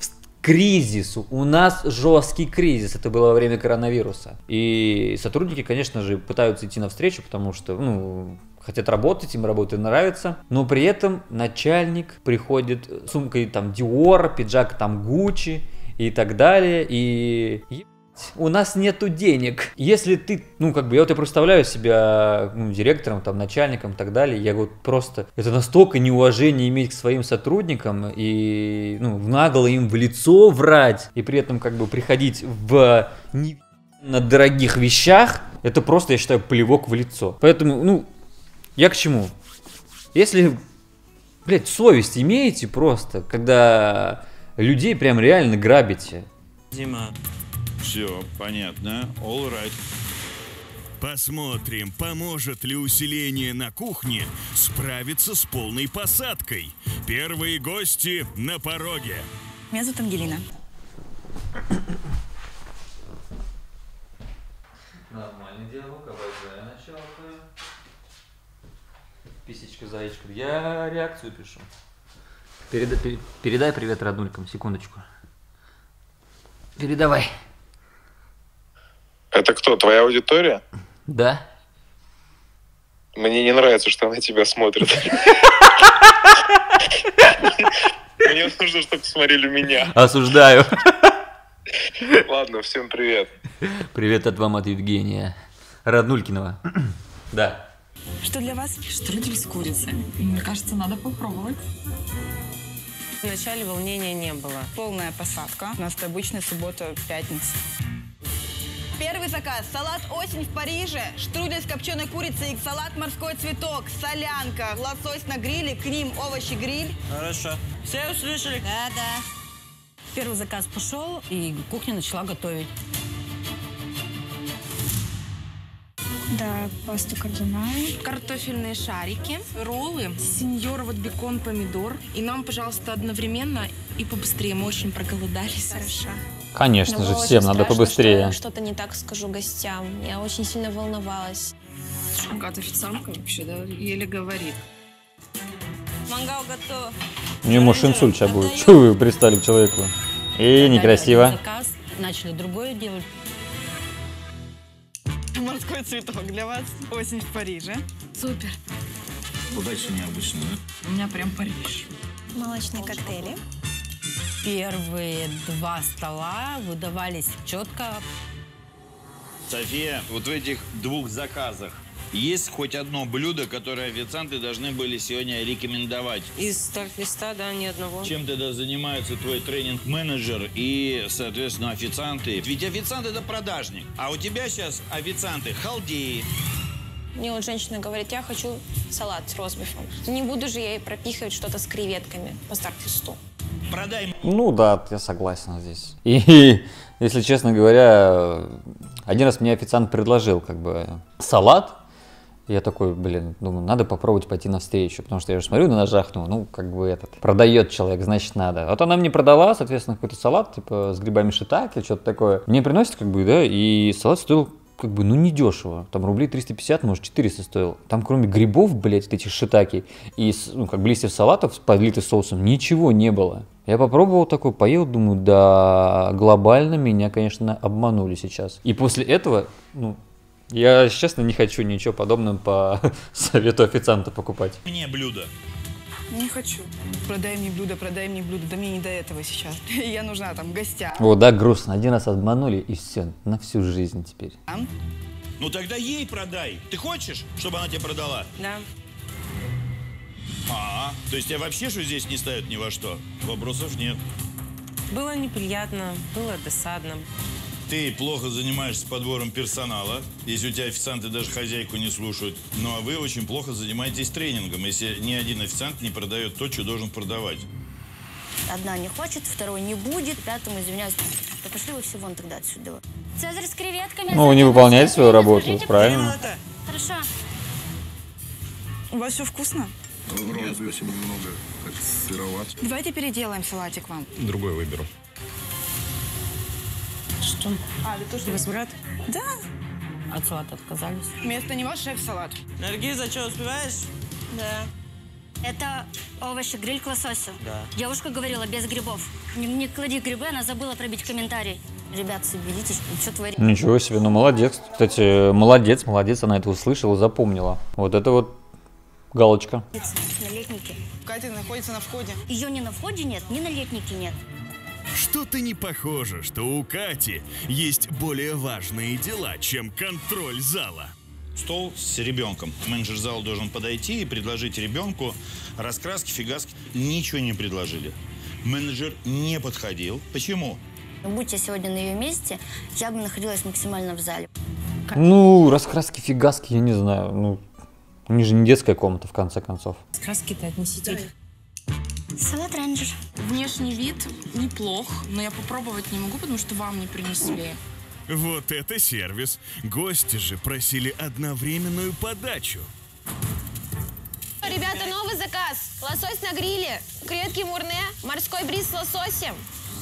кризис, у нас жесткий кризис, это было во время коронавируса, и сотрудники, конечно же, пытаются идти навстречу, потому что, ну, хотят работать, им работа нравится, но при этом начальник приходит с сумкой там Dior, пиджак там Gucci и так далее, и у нас нету денег. Если ты, ну как бы, я вот и представляю себя, ну, директором, там, начальником и так далее, я вот просто, это настолько неуважение иметь к своим сотрудникам и, ну, нагло им в лицо врать, и при этом как бы приходить в невинно дорогих вещах, это просто, я считаю, плевок в лицо. Поэтому, ну, я к чему? Если, блядь, совесть имеете просто, когда людей прям реально грабите. Дима. Все, понятно. All right. Посмотрим, поможет ли усиление на кухне справиться с полной посадкой. Первые гости на пороге. Меня зовут Ангелина. Нормальный диалог, обожаю начало. Писечка, заячка. Я реакцию пишу. Переда, пер, передай привет роднулькам, секундочку. Передавай. Это кто, твоя аудитория? Да. Мне не нравится, что она тебя смотрит. Мне нужно, чтобы смотрели меня. Осуждаю. Ладно, всем привет. Привет от вам, от Евгения Роднулькиного. Да. Что для вас? Штрудель с курицей. Мне кажется, надо попробовать. Вначале волнения не было. Полная посадка. У нас это обычная суббота-пятница. Первый заказ. Салат «Осень в Париже», штрудель с копченой курицей, салат «Морской цветок», солянка, лосось на гриле, к ним овощи-гриль. Хорошо. Все услышали? Да, да. Первый заказ пошел, и кухня начала готовить. Да, пасту карбонара. Картофельные шарики, роллы, сеньор, вот бекон, помидор. И нам, пожалуйста, одновременно и побыстрее. Мы очень проголодались. Хорошо. Конечно Но же, было всем очень надо страшно, побыстрее. Что что-то не так скажу гостям. Я очень сильно волновалась. Агата официантка вообще, да, еле говорит. Мангал готов. Мне, может, инсульт сейчас будет. Чего вы пристали к человеку? И некрасиво. Заказ, начали другое делать. Морской цветок для вас. Осень в Париже. Супер. Удачи необычно, да? У меня прям Париж. Молочные коктейли. Первые два стола выдавались четко. София, вот в этих двух заказах есть хоть одно блюдо, которое официанты должны были сегодня рекомендовать? Из старт-листа, да, ни одного. Чем тогда занимается твой тренинг-менеджер и, соответственно, официанты? Ведь официант – это продажник, а у тебя сейчас официанты – халдеи. Мне вот женщина говорит, я хочу салат с ростбифом. Не буду же я ей пропихивать что-то с креветками по старт-листу. Продай. Ну да, я согласен здесь. И, если честно говоря, один раз мне официант предложил как бы салат. Я такой, блин, думаю, надо попробовать пойти навстречу, потому что я же смотрю на ножах, ну, ну, как бы этот, продает человек, значит, надо. Вот она мне продала, соответственно, какой-то салат, типа, с грибами шитаки, что-то такое. Мне приносит, как бы, да, и салат стоил, как бы, ну, недешево. Там рублей триста пятьдесят, может, четыреста стоил. Там, кроме грибов, блядь, вот этих шитаки и, ну, как бы, листьев салатов, подлитых соусом, ничего не было. Я попробовал такой, поел, думаю, да, глобально меня, конечно, обманули сейчас. И после этого, ну... Я, честно, не хочу ничего подобного по совету официанта покупать. Мне блюдо. Не хочу. Продай мне блюдо, продай мне блюдо. Да мне не до этого сейчас. Я нужна там гостям. Вот, да, грустно. Один раз обманули, и все, на всю жизнь теперь. Ну тогда ей продай. Ты хочешь, чтобы она тебе продала? Да. А, то есть тебя вообще что здесь не ставят ни во что? Вопросов нет. Было неприятно, было досадно. Ты плохо занимаешься подбором персонала, если у тебя официанты даже хозяйку не слушают. Ну а вы очень плохо занимаетесь тренингом, если ни один официант не продает то, что должен продавать. Одна не хочет, второй не будет, пятому извиняюсь. Да пошли вы все вон тогда отсюда. Цезарь с креветками. Ну, вы не выполняете свою работу, правильно? Хорошо. У вас все вкусно? Нет, спасибо, немного так сыроват. Давайте переделаем салатик вам. Другой выберу. Что? А, вы тоже возврат? Да. От салата отказались. Вместо него шеф-салат. Наргиза, что, успеваешь? Да. Это овощи-гриль к лососю. Да. Девушка говорила, без грибов. Не, не клади грибы, она забыла пробить комментарий. Ребят, соберитесь, что творите? Ничего себе, ну молодец. Кстати, молодец, молодец, она это услышала, запомнила. Вот это вот галочка. На летнике. Катя находится на входе. Ее ни на входе нет, ни на летнике нет. Что-то не похоже, что у Кати есть более важные дела, чем контроль зала. Стол с ребенком. Менеджер зала должен подойти и предложить ребенку раскраски, фигаски. Ничего не предложили. Менеджер не подходил. Почему? Будь я сегодня на ее месте, я бы находилась максимально в зале. Ну, раскраски, фигаски, я не знаю. Ну, у них же не детская комната, в конце концов. Краски-то отнесите. Салат рейнджер. Внешний вид неплох, но я попробовать не могу, потому что вам не принесли. Вот это сервис. Гости же просили одновременную подачу. Ребята, новый заказ. Лосось на гриле, креветки мурне, морской бриз с лососем.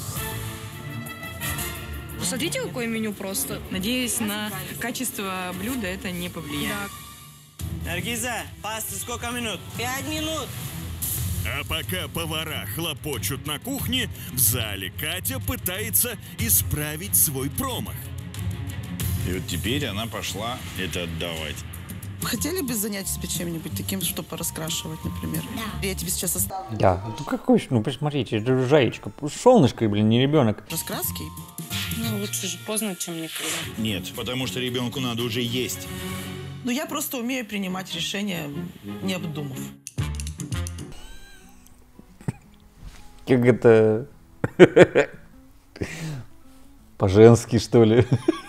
Посмотрите, какое меню просто. Надеюсь, на качество блюда это не повлияет. Наргиза, паста сколько минут? Пять минут. А пока повара хлопочут на кухне, в зале Катя пытается исправить свой промах. И вот теперь она пошла это отдавать. Хотели бы занять себя чем-нибудь таким, что пораскрашивать, например? Да. Я тебе сейчас оставлю. Да, ну какой, ну посмотрите, это Жаечка, солнышко, блин, не ребенок. Раскраски? Ну, лучше же поздно, чем никогда. Нет, потому что ребенку надо уже есть. Ну, я просто умею принимать решения, не обдумав. Как это... По-женски, что ли?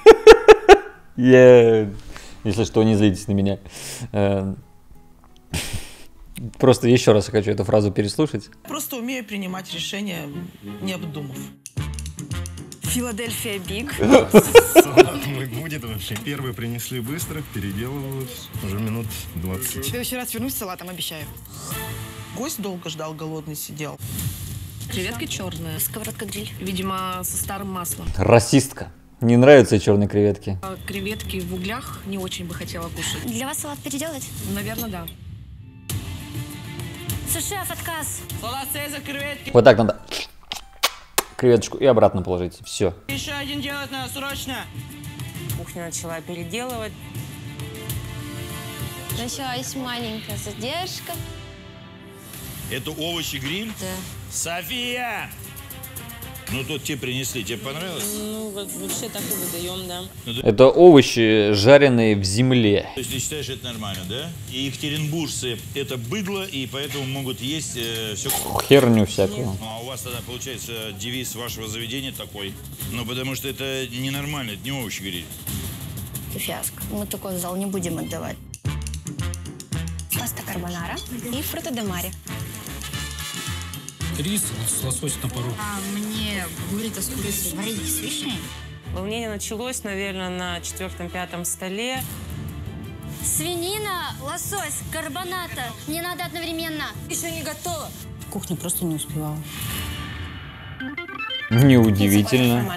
Я... Если что, не злитесь на меня. Просто еще раз хочу эту фразу переслушать. Просто умею принимать решения, не обдумав. Филадельфия Биг. Салат мой будет вообще. Первый принесли быстро, переделывают уже минут двадцать. В следующий раз вернусь с салатом, обещаю. Гость долго ждал, голодный сидел. Креветки черные. Сковородка-гриль. Видимо, со старым маслом. Расистка. Не нравятся черные креветки. А креветки в углях не очень бы хотела кушать. Для вас салат переделать? Наверное, да. Сушеф, отказ. Салат Цезарь, креветки. Вот так надо креветочку и обратно положить. Все. Еще один делать надо, срочно. Кухню начала переделывать. Началась маленькая задержка. Это овощи-гриль? Да. София! Ну, тут тебе принесли, тебе понравилось? Ну, вообще так и выдаем, да. Ну, да. Это овощи, жареные в земле. То есть ты считаешь, это нормально, да? И екатеринбуржцы это быдло, и поэтому могут есть э, все... Херню всякую. Ну, а у вас тогда, получается, девиз вашего заведения такой. Ну, потому что это ненормально, это не овощи-гриль. Это фиаско. Мы такой зал не будем отдавать. карбонара и фруто де маре. Рис с лососем на пару. А мне буррито с курицей, вареники с вишней. Волнение началось, наверное, на четвертом-пятом столе. Свинина, лосось, карбоната. Мне надо одновременно. Еще не готово. Кухня просто не успевала. Неудивительно.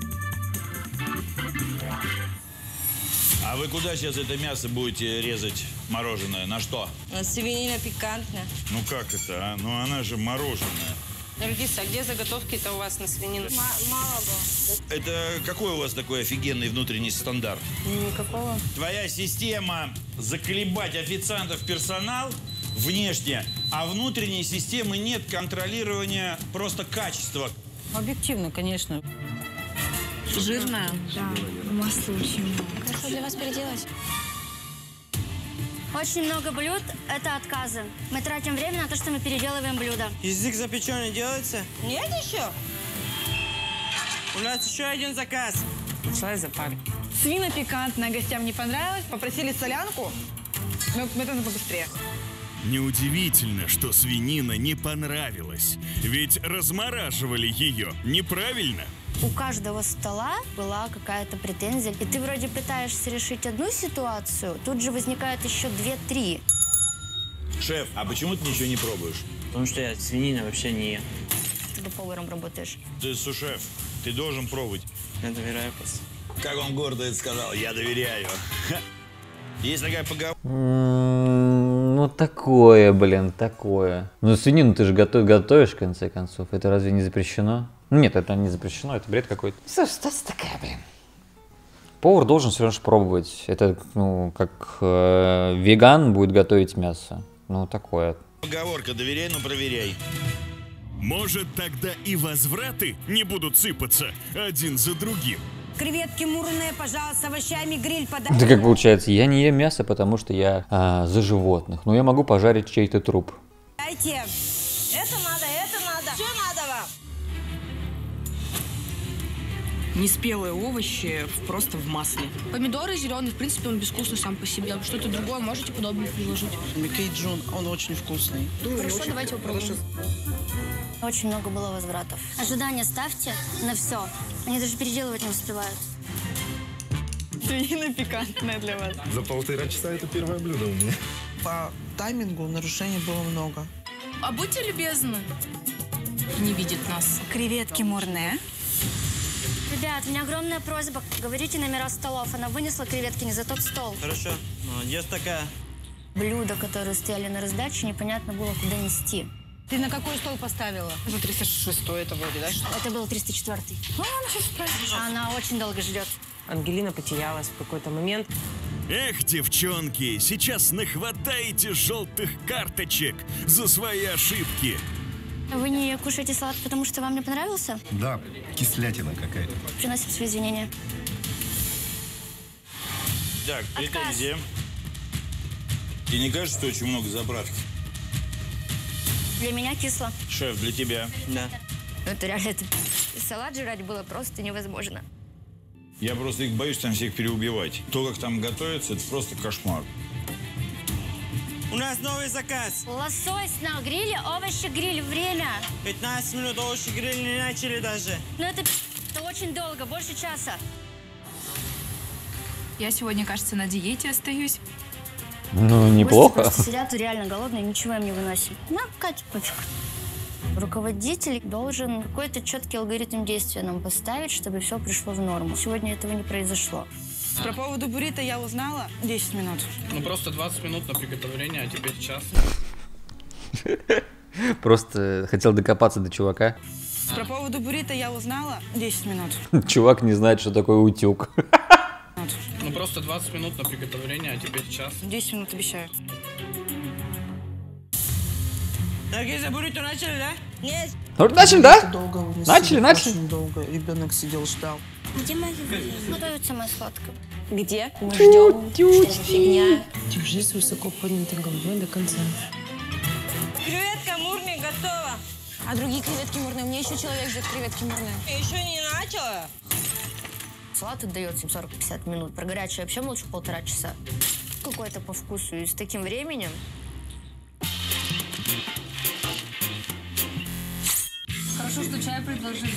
А вы куда сейчас это мясо будете резать мороженое? На что? Свинина пикантная. Ну как это, а? Ну она же мороженое. Наргиз, а где заготовки-то у вас на свинину? Мало было. Это какой у вас такой офигенный внутренний стандарт? Никакого. Твоя система заколебать официантов, персонал внешне, а внутренней системы нет контролирования просто качества. Объективно, конечно. Жирная? Да, масла очень много. Хорошо для вас переделать. Очень много блюд – это отказы. Мы тратим время на то, что мы переделываем блюда. Язык запеченный делается? Нет еще? У нас еще один заказ. Началась запара. Свина пикантная гостям не понравилась, попросили солянку. Но это надо побыстрее. Неудивительно, что свинина не понравилась. Ведь размораживали ее неправильно. У каждого стола была какая-то претензия, и ты вроде пытаешься решить одну ситуацию, тут же возникает еще две-три. Шеф, а почему ты ничего не пробуешь? Потому что я свинина вообще не ем. Ты поваром работаешь. Ты сушеф, ты должен пробовать. Я доверяю просто. Как он гордо это сказал, я доверяю. Есть такая поговорка. Ну такое, блин, такое. Ну свинину ты же готов, готовишь в конце концов. Это разве не запрещено? Нет, это не запрещено, это бред какой-то. Слушай, что это такая, блин? Повар должен все равно пробовать. Это, ну, как э, веган будет готовить мясо. Ну, такое. Поговорка, доверяй, но проверяй. Может, тогда и возвраты не будут сыпаться один за другим. Креветки мурные, пожалуйста, овощами гриль подай. Это как получается, я не ем мясо, потому что я а, за животных. Но я могу пожарить чей-то труп. Дайте. Это надо, это надо. Что надо вам? Неспелые овощи просто в масле. Помидоры зеленые, в принципе, он безвкусный сам по себе. Что-то другое можете подобное предложить? Миккей Джун, он очень вкусный. Хорошо, давайте попробуем. Очень много было возвратов. Ожидания ставьте на все. Они даже переделывать не успевают. Свинина пикантная для вас. За полтора часа это первое блюдо у меня. По таймингу нарушений было много. А будьте любезны. Не видит нас. Креветки мурные. Ребят, у меня огромная просьба. Говорите номера столов. Она вынесла креветки не за тот стол. Хорошо. Молодец такая. Блюда, которые стояли на раздаче, непонятно было, куда нести. Ты на какой стол поставила? Это триста шестой это вроде, да? Это был триста четвёртый. Ну, она сейчас справится. Она очень долго ждет. Ангелина потерялась в какой-то момент. Эх, девчонки, сейчас нахватаете желтых карточек за свои ошибки. Вы не кушаете салат, потому что вам не понравился? Да, кислятина какая-то. Приносим свои извинения. Так, претензия. Тебе не кажется, что очень много заправки? Для меня кисло. Шеф, для тебя. Да. Это реально, это... салат жрать было просто невозможно. Я просто их боюсь там всех переубивать. То, как там готовится, это просто кошмар. У нас новый заказ. Лосось на гриле, овощи гриль, время. пятнадцать минут овощи гриль не начали даже. Но это, это очень долго, больше часа. Я сегодня, кажется, на диете остаюсь. Ну, неплохо. Гости сидят реально голодные, ничего им не выносим. Ну, Катя, пофиг. Руководитель должен какой-то четкий алгоритм действия нам поставить, чтобы все пришло в норму. Сегодня этого не произошло. Про поводу буррито я узнала десять минут. Ну просто двадцать минут на приготовление, а теперь час. Просто хотел докопаться до чувака. Про поводу буррито я узнала десять минут. Чувак не знает, что такое утюг. Ну просто двадцать минут на приготовление, а теперь час. десять минут обещаю. Наргиз, буррито начали, да? Нет. Начали, да? Долго выносили, Начали, начали. Очень долго. Ребенок сидел, ждал. Где моя готовится моя сладкая? Где? Мы ждем. Что за фигня? Держись высоко поднятой головой до конца. Креветка мурная готова. А другие креветки мурные? Мне еще человек ждет креветки мурные. Еще не начала. Салат тут дается сорок-пятьдесят минут. Про горячее вообще молчу полтора часа. Какой-то по вкусу и с таким временем. Чай предложили.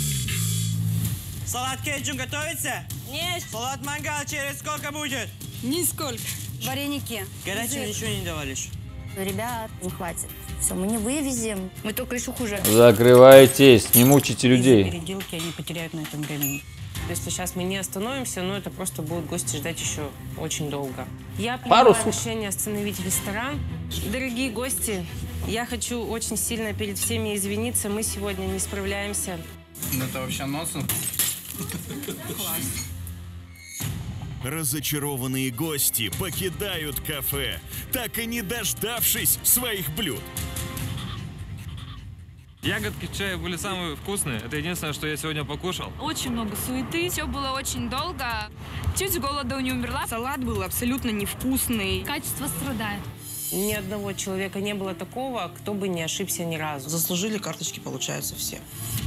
Салат кетчуп готовится? Нет. Салат мангал через сколько будет? Нисколько. Вареники. Горячего ничего не давали еще. Ребят, не хватит. Все, мы не вывезем. Мы только еще хуже. Закрывайтесь, не мучите людей. Переделки они потеряют на этом времени. Если сейчас мы не остановимся, ну это просто будут гости ждать еще очень долго. Я приняла решение остановить ресторан. Дорогие гости, я хочу очень сильно перед всеми извиниться. Мы сегодня не справляемся. Ну это вообще нонсенс. Разочарованные гости покидают кафе, так и не дождавшись своих блюд. Ягодки в чае были самые вкусные. Это единственное, что я сегодня покушал. Очень много суеты, все было очень долго. Чуть с голода не умерла. Салат был абсолютно невкусный. Качество страдает. Ни одного человека не было такого, кто бы не ошибся ни разу. Заслужили карточки, получаются все.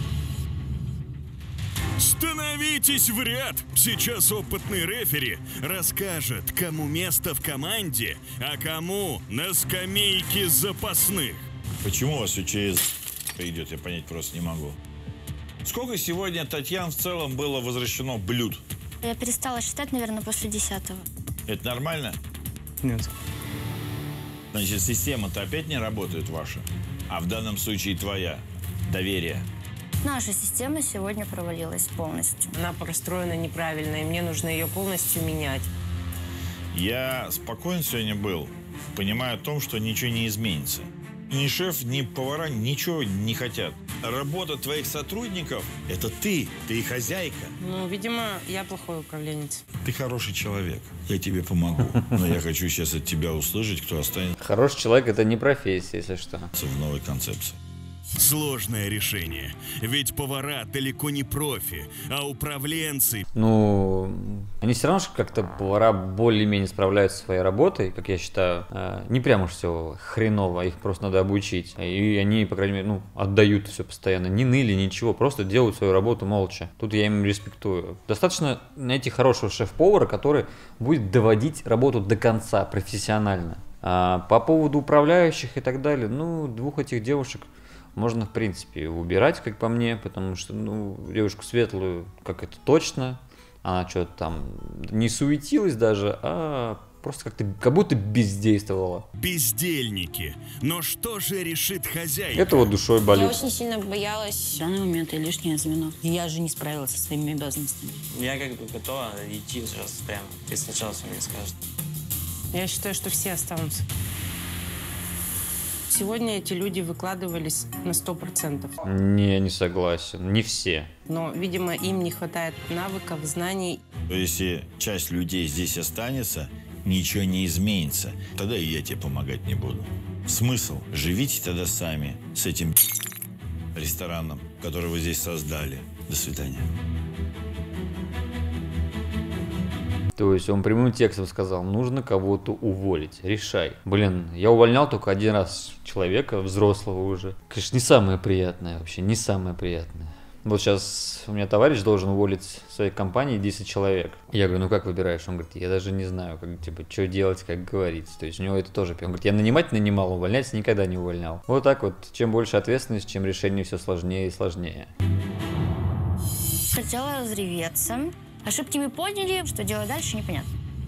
Становитесь в ряд! Сейчас опытный рефери расскажет, кому место в команде, а кому на скамейке запасных. Почему у вас все через идет, я понять просто не могу. Сколько сегодня, Татьяна, в целом было возвращено блюд? Я перестала считать, наверное, после десятого. Это нормально? Нет. Значит, система-то опять не работает ваша, а в данном случае твоя. Доверие. Наша система сегодня провалилась полностью. Она простроена неправильно, и мне нужно ее полностью менять. Я спокоен сегодня был, понимая о том, что ничего не изменится. Ни шеф, ни повара ничего не хотят. Работа твоих сотрудников – это ты, ты и хозяйка. Ну, видимо, я плохой управленец. Ты хороший человек, я тебе помогу. Но я хочу сейчас от тебя услышать, кто останется. Хороший человек – это не профессия, если что. В новой концепции. Сложное решение, ведь повара далеко не профи, а управленцы. Ну, они все равно как-то, повара, более-менее справляются со своей работой, как я считаю. Не прямо уж все хреново, их просто надо обучить. И они, по крайней мере, ну, отдают все постоянно, не ныли, ничего, просто делают свою работу молча. Тут я им респектую. Достаточно найти хорошего шеф-повара, который будет доводить работу до конца профессионально. А по поводу управляющих и так далее, ну, двух этих девушек можно, в принципе, убирать, как по мне, потому что, ну, девушку светлую, как это точно, она что-то там не суетилась даже, а просто как-то, как будто бездействовала. Бездельники. Но что же решит хозяйка? Это вот душой болит. Я очень сильно боялась. В данный момент я лишнее звено. Я же не справилась со своими обязанностями. Я как бы готова идти сейчас прямо. Ты сначала все мне скажешь. Я считаю, что все останутся. Сегодня эти люди выкладывались на сто процентов. Не, не согласен. Не все. Но, видимо, им не хватает навыков, знаний. Если часть людей здесь останется, ничего не изменится. Тогда и я тебе помогать не буду. Смысл? Живите тогда сами с этим рестораном, который вы здесь создали. До свидания. То есть он прямым текстом сказал, нужно кого-то уволить, решай. Блин, я увольнял только один раз человека, взрослого уже. Конечно, не самое приятное вообще, не самое приятное. Вот сейчас у меня товарищ должен уволить в своей компании десять человек. Я говорю, ну как выбираешь? Он говорит, я даже не знаю, как, типа, что делать, как говорить. То есть у него это тоже... Он говорит, я нанимать нанимал, увольнять никогда не увольнял. Вот так вот, чем больше ответственность, чем решение все сложнее и сложнее. Хотела разреветься. Ошибки мы поняли, что делать дальше, непонятно.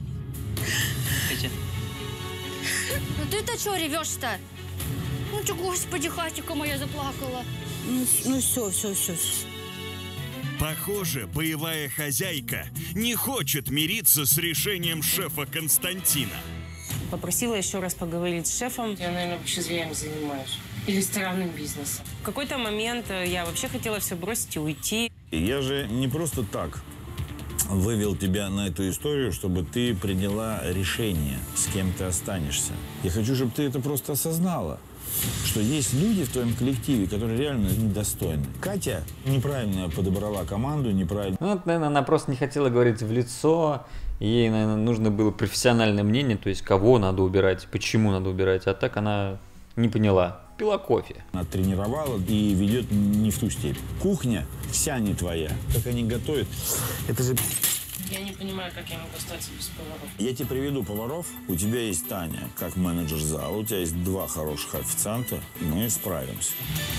Ну ты-то что ревешь-то? Ну что, господи, хатика моя заплакала. Ну, ну все, все, все. Похоже, боевая хозяйка не хочет мириться с решением шефа Константина. Попросила еще раз поговорить с шефом. Я, наверное, вообще зря занимаюсь. И ресторанным бизнесом. В какой-то момент я вообще хотела все бросить и уйти. Я же не просто так вывел тебя на эту историю, чтобы ты приняла решение, с кем ты останешься. Я хочу, чтобы ты это просто осознала, что есть люди в твоем коллективе, которые реально недостойны. Катя неправильно подобрала команду, неправильно... Ну, наверное, она просто не хотела говорить в лицо. Ей, наверное, нужно было профессиональное мнение, то есть кого надо убирать, почему надо убирать. А так она не поняла. Пила кофе. Она тренировала и ведет не в ту степень. Кухня вся не твоя. Как они готовят, это же... Я не понимаю, как я могу остаться без поваров. Я тебе приведу поваров. У тебя есть Таня, как менеджер зала. У тебя есть два хороших официанта. И мы справимся.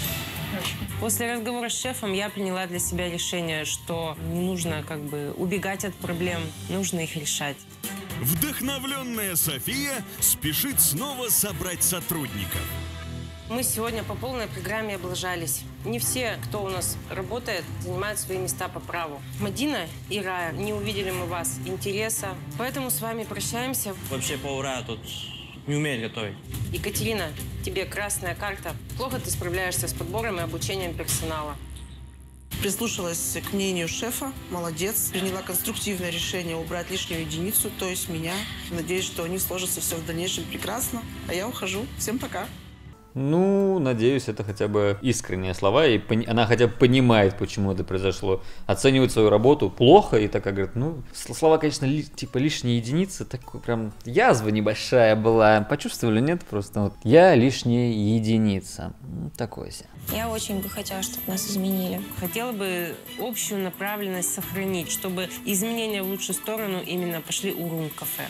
После разговора с шефом я приняла для себя решение, что не нужно как бы убегать от проблем, нужно их решать. Вдохновленная София спешит снова собрать сотрудников. Мы сегодня по полной программе облажались. Не все, кто у нас работает, занимают свои места по праву. Мадина и Рая, не увидели мы вас интереса, поэтому с вами прощаемся. Вообще повара тут не умеют готовить. Екатерина, тебе красная карта. Плохо ты справляешься с подбором и обучением персонала. Прислушалась к мнению шефа, молодец. Приняла конструктивное решение убрать лишнюю единицу, то есть меня. Надеюсь, что у них сложится все в дальнейшем прекрасно. А я ухожу. Всем пока. Ну, надеюсь, это хотя бы искренние слова, и пони- она хотя бы понимает, почему это произошло. Оценивает свою работу плохо, и такая говорит, ну, слова, конечно, ли, типа лишние единицы, такой прям язва небольшая была. Почувствовали, нет? Просто вот я лишняя единица. Ну, такое себе. Я очень бы хотела, чтобы нас изменили. Хотела бы общую направленность сохранить, чтобы изменения в лучшую сторону именно пошли у Рум-кафе.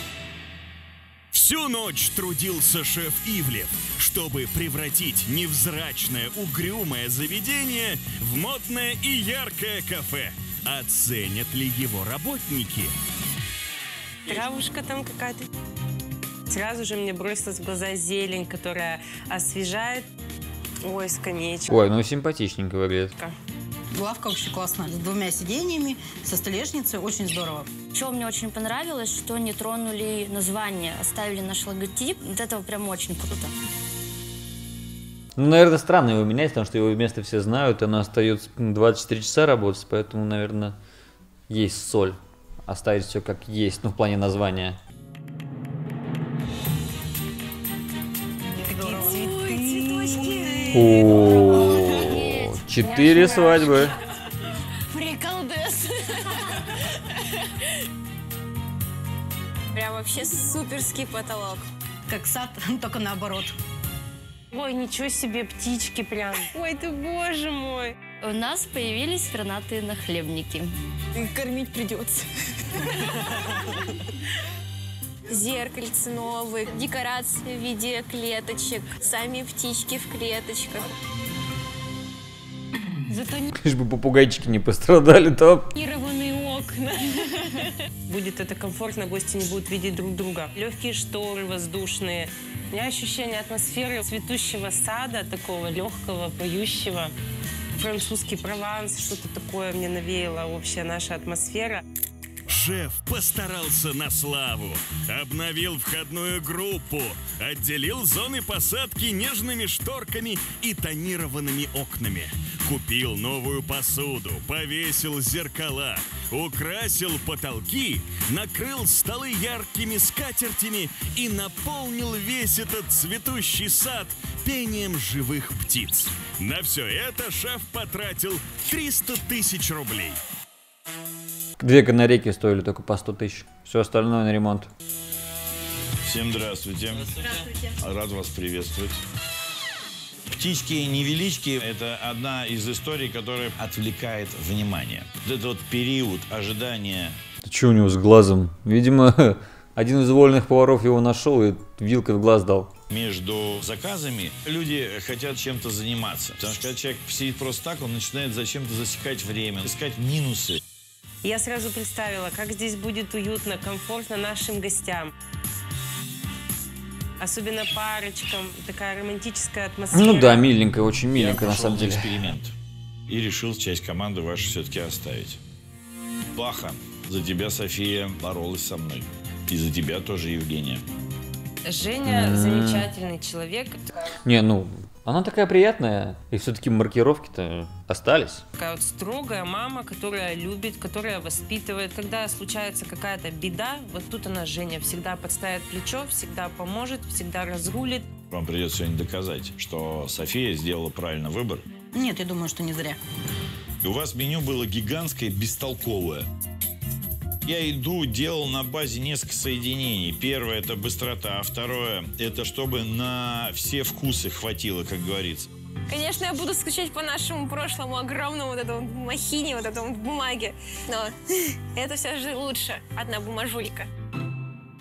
Всю ночь трудился шеф Ивлев, чтобы превратить невзрачное, угрюмое заведение в модное и яркое кафе. Оценят ли его работники? Травушка там какая-то. Сразу же мне бросилась в глаза зелень, которая освежает. Ой, скамеечка. Ой, ну симпатичненько выглядит. Лавка вообще классная, с двумя сиденьями, со столешницей, очень здорово. Что мне очень понравилось, что не тронули название, оставили наш логотип. Вот это прям очень круто. Ну, наверное, странно его менять, потому что его место все знают, и оно остается двадцать четыре часа работать, поэтому, наверное, есть соль. Оставить все как есть, ну, в плане названия. О, четыре свадьбы. Приколдес. Прям вообще суперский потолок. Как сад, только наоборот. Ой, ничего себе, птички прям. Ой, ты боже мой. У нас появились пернатые нахлебники. Кормить придется. Зеркальце новые, декорации в виде клеточек, сами птички в клеточках. Зато Лишь бы попугайчики не пострадали там. тонированные окна. Будет это комфортно, гости не будут видеть друг друга. Легкие шторы воздушные. У меня ощущение атмосферы цветущего сада, такого легкого, поющего. Французский Прованс, что-то такое мне навеяла общая наша атмосфера. Шеф постарался на славу. Обновил входную группу, отделил зоны посадки нежными шторками и тонированными окнами. Купил новую посуду, повесил зеркала, украсил потолки, накрыл столы яркими скатертями и наполнил весь этот цветущий сад пением живых птиц. На все это шеф потратил триста тысяч рублей. Две канарейки стоили только по сто тысяч. Все остальное на ремонт. Всем здравствуйте. Здравствуйте. Рад вас приветствовать. Птички-невелички – это одна из историй, которая отвлекает внимание. Вот этот вот период ожидания. Что у него с глазом? Видимо, один из вольных поваров его нашел и вилкой в глаз дал. Между заказами люди хотят чем-то заниматься. Потому что когда человек сидит просто так, он начинает зачем-то засекать время, искать минусы. Я сразу представила, как здесь будет уютно, комфортно нашим гостям. Особенно парочкам. Такая романтическая атмосфера. Ну да, миленькая, очень миленькая на Я самом деле. эксперимент. И решил часть команды вашей все-таки оставить. Плохо. За тебя, София, боролась со мной. И за тебя тоже, Евгения. Женя М. замечательный человек. Не, ну, она такая приятная. И все-таки маркировки-то остались. Такая вот строгая мама, которая любит, которая воспитывает. Когда случается какая-то беда, вот тут она, Женя, всегда подставит плечо, всегда поможет, всегда разрулит. Вам придется сегодня доказать, что София сделала правильный выбор. Нет, я думаю, что не зря. И у вас меню было гигантское, бестолковое. Я иду, делал на базе несколько соединений. Первое – это быстрота, а второе – это чтобы на все вкусы хватило, как говорится. Конечно, я буду скучать по нашему прошлому огромному вот этому махине, вот этому бумаге. Но это все же лучше. Одна бумажулька.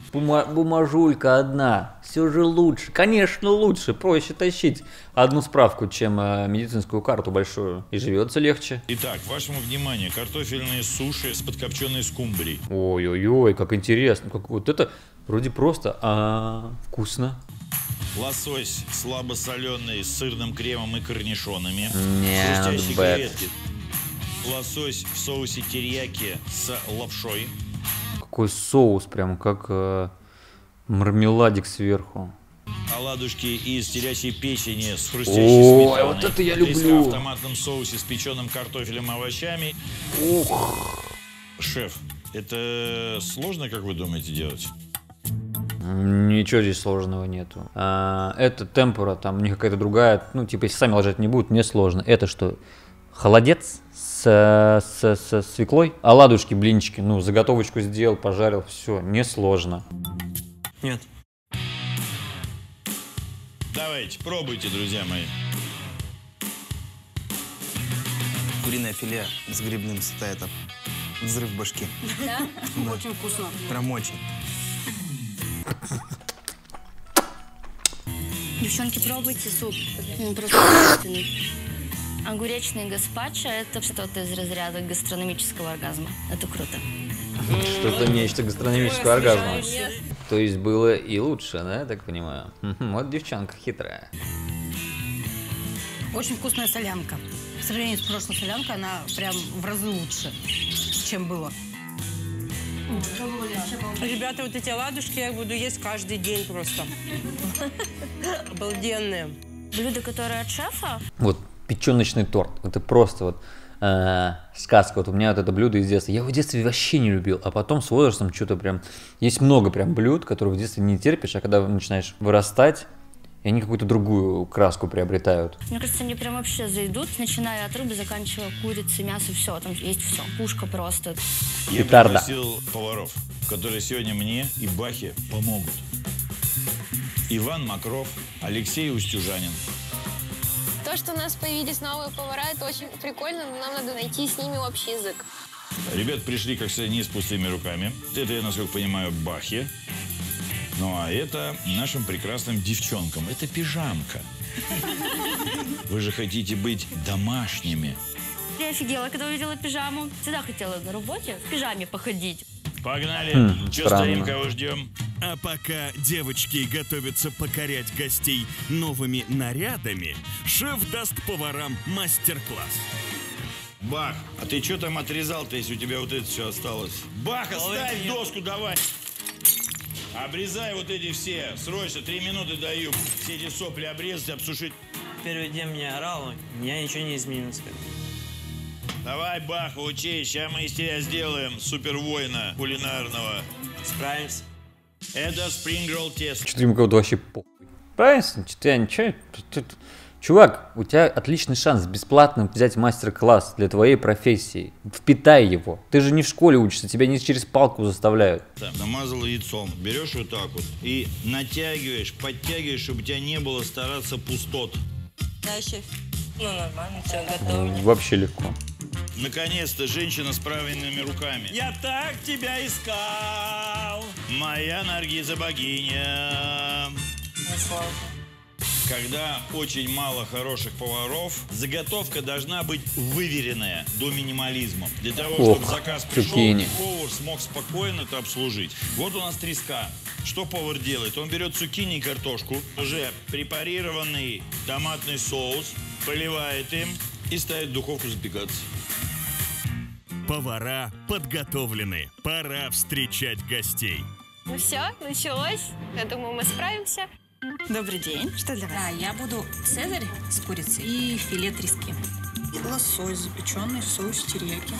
Бума бумажулька одна. Все же лучше. Конечно, лучше. Проще тащить одну справку, чем э, медицинскую карту большую. И живется легче. Итак, вашему вниманию, картофельные суши с подкопченной скумбрией. Ой-ой-ой, как интересно. Как вот это вроде просто, а вкусно. Лосось слабосоленый с сырным кремом и корнишонами. Не, хрустящие бэт. креветки. Лосось в соусе терияки с лапшой. Какой соус, прям как э, мармеладик сверху. Оладушки из телячьей печени с хрустящей Ой, сметаной. вот это я Треска люблю. в томатном соусе с печеным картофелем и овощами. Ух. Шеф, это сложно, как вы думаете, делать? Ничего здесь сложного нету. А, это темпура, там у них какая-то другая, ну типа если сами ложать не будут, мне сложно. Это что, холодец с, с, с свеклой? Оладушки, блинчики, ну заготовочку сделал, пожарил, все, несложно. Нет. Давайте, пробуйте, друзья мои. Куриное филе с грибным стейтом. Взрыв башки. Да? Да. Очень вкусно. Прям очень. Девчонки, пробуйте суп. Он просто божественный. Огуречный гаспачо – это что-то из разряда гастрономического оргазма. Это круто. Что-то нечто гастрономического оргазма. То есть было и лучше, да, я так понимаю? Вот девчонка хитрая. Очень вкусная солянка. В сравнении с прошлой солянкой она прям в разы лучше, чем было. Ребята, вот эти оладушки я буду есть каждый день просто. Обалденные. Блюдо, которое от шефа. Вот печеночный торт. Это просто вот э, сказка. Вот у меня вот это блюдо из детства. Я его в детстве вообще не любил, а потом с возрастом что-то прям... Есть много прям блюд, которые в детстве не терпишь, а когда начинаешь вырастать, и они какую-то другую краску приобретают. Мне кажется, они прям вообще зайдут, начиная от рыбы, заканчивая курицей, мясо, все. Там есть все. Пушка просто. Я Петарда. пригласил поваров, которые сегодня мне и Бахе помогут. Иван Макров, Алексей Устюжанин. То, что у нас появились новые повара, это очень прикольно, но нам надо найти с ними общий язык. Ребят пришли, как всегда, не с пустыми руками. Это, я, насколько понимаю, Бахе. Ну, а это нашим прекрасным девчонкам. Это пижамка. Вы же хотите быть домашними. Я офигела, когда увидела пижаму. Всегда хотела на работе в пижаме походить. Погнали. Хм, Че стоим, кого ждем? А пока девочки готовятся покорять гостей новыми нарядами, шеф даст поварам мастер-класс. Бах, а ты что там отрезал-то, если у тебя вот это все осталось? Бах, оставь доску, давай. Обрезай вот эти все. Срочно, три минуты даю. Все эти сопли обрезать, обсушить. Первый день меня орал, у меня ничего не изменилось. Давай, Бах, учись. Сейчас мы из тебя сделаем супервоина кулинарного. Справимся. Это спрингролл тесто. Что-то ему кого-то вообще похуй. Правильно? Что-то я ничего... Чувак, у тебя отличный шанс бесплатно взять мастер-класс для твоей профессии. Впитай его. Ты же не в школе учишься, тебя не через палку заставляют. Намазал яйцом. Берешь вот так вот и натягиваешь, подтягиваешь, чтобы у тебя не было стараться пустот. Да, шеф. Ну, нормально, все готово. Вообще легко. Наконец-то женщина с правильными руками. Я так тебя искал. Моя Наргиза богиня. Когда очень мало хороших поваров, заготовка должна быть выверенная до минимализма. Для того, Ох, чтобы заказ пришел, цукини. и повар смог спокойно это обслужить. Вот у нас треска. Что повар делает? Он берет цукини и картошку, уже препарированный томатный соус, поливает им и ставит в духовку запекаться. Повара подготовлены. Пора встречать гостей. Ну все, началось. Я думаю, мы справимся. Добрый день. Что для вас? Да, я буду цезарь с курицей и филе трески. Лосось запеченный в соусе терияки.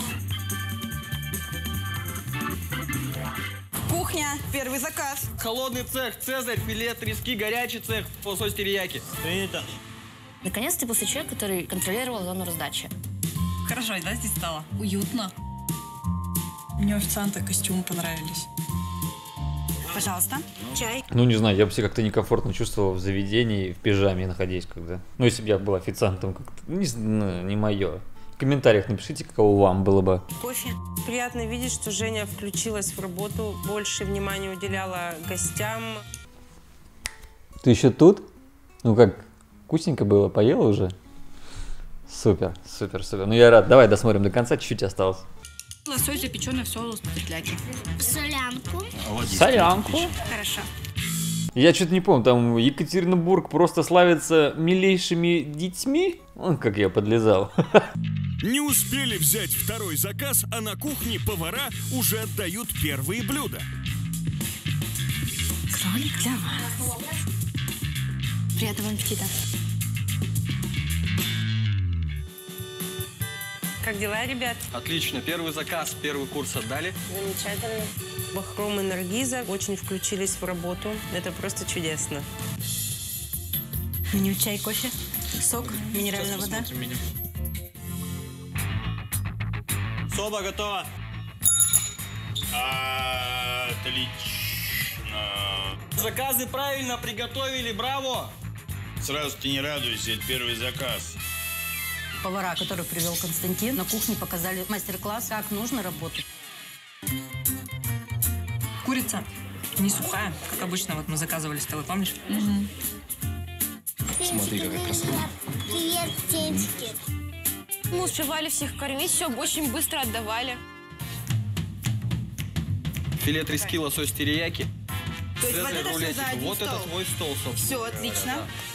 Кухня, первый заказ. Холодный цех, цезарь, филе, трески, горячий цех, лосось терияки. Принято. Наконец-то после человека, который контролировал зону раздачи. Хорошо, да, здесь стало? Уютно. Мне официанты костюмы понравились. Пожалуйста, чай. Ну, не знаю, я бы себя как-то некомфортно чувствовал в заведении, в пижаме находясь когда. Ну, если бы я был официантом, как-то, не, ну, не мое. комментариях напишите, каково вам было бы. Кофе. Приятно видеть, что Женя включилась в работу, больше внимания уделяла гостям. Ты еще тут? Ну как, вкусненько было, поела уже? Супер, супер, супер. Ну я рад. Давай досмотрим до конца, чуть-чуть осталось. Лосось запеченный в соус петляки. Солянку. Солянку. Хорошо. Я что-то не помню, там Екатеринбург просто славится милейшими детьми? Он как я подлезал. Не успели взять второй заказ, а на кухне повара уже отдают первые блюда. Кролик для вас. Приятного аппетита. Как дела, ребят? Отлично. Первый заказ, первый курс отдали. Замечательно. Бахром и Наргиза очень включились в работу. Это просто чудесно. Меню чай, кофе, сок, минеральная вода. Меню. Соба готова. Отлично. Заказы правильно приготовили, браво! Сразу ты не радуйся, это первый заказ. Повара, который привел Константин, на кухне показали мастер-класс, как нужно работать. Курица не сухая, как обычно, вот мы заказывали с тобой, помнишь? Угу. Смотри, какая красота. Привет, птенчики. Мы успевали всех кормить, все очень быстро отдавали. Филе трески, лосось терияки. То есть вот это все за один Вот стол? это твой стол, собственно. Все, отлично.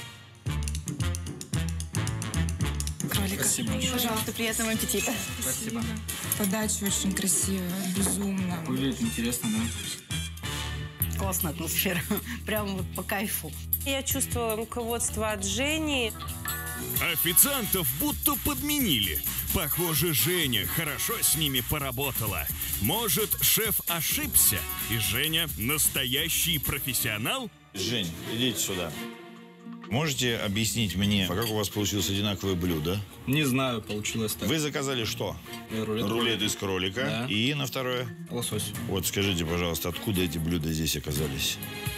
Кролика. Спасибо. Пожалуйста, приятного аппетита. Спасибо. Подача очень красивая, безумно. Выглядит интересно, да? Классная атмосфера. Прям вот по кайфу. Я чувствовала руководство от Жени. Официантов будто подменили. Похоже, Женя хорошо с ними поработала. Может, шеф ошибся, и Женя настоящий профессионал? Жень, идите сюда. Можете объяснить мне, как у вас получилось одинаковое блюдо? Не знаю, получилось так. Вы заказали что? Рулет. Рулет из кролика. Да. И на второе? Лосось. Вот скажите, пожалуйста, откуда эти блюда здесь оказались?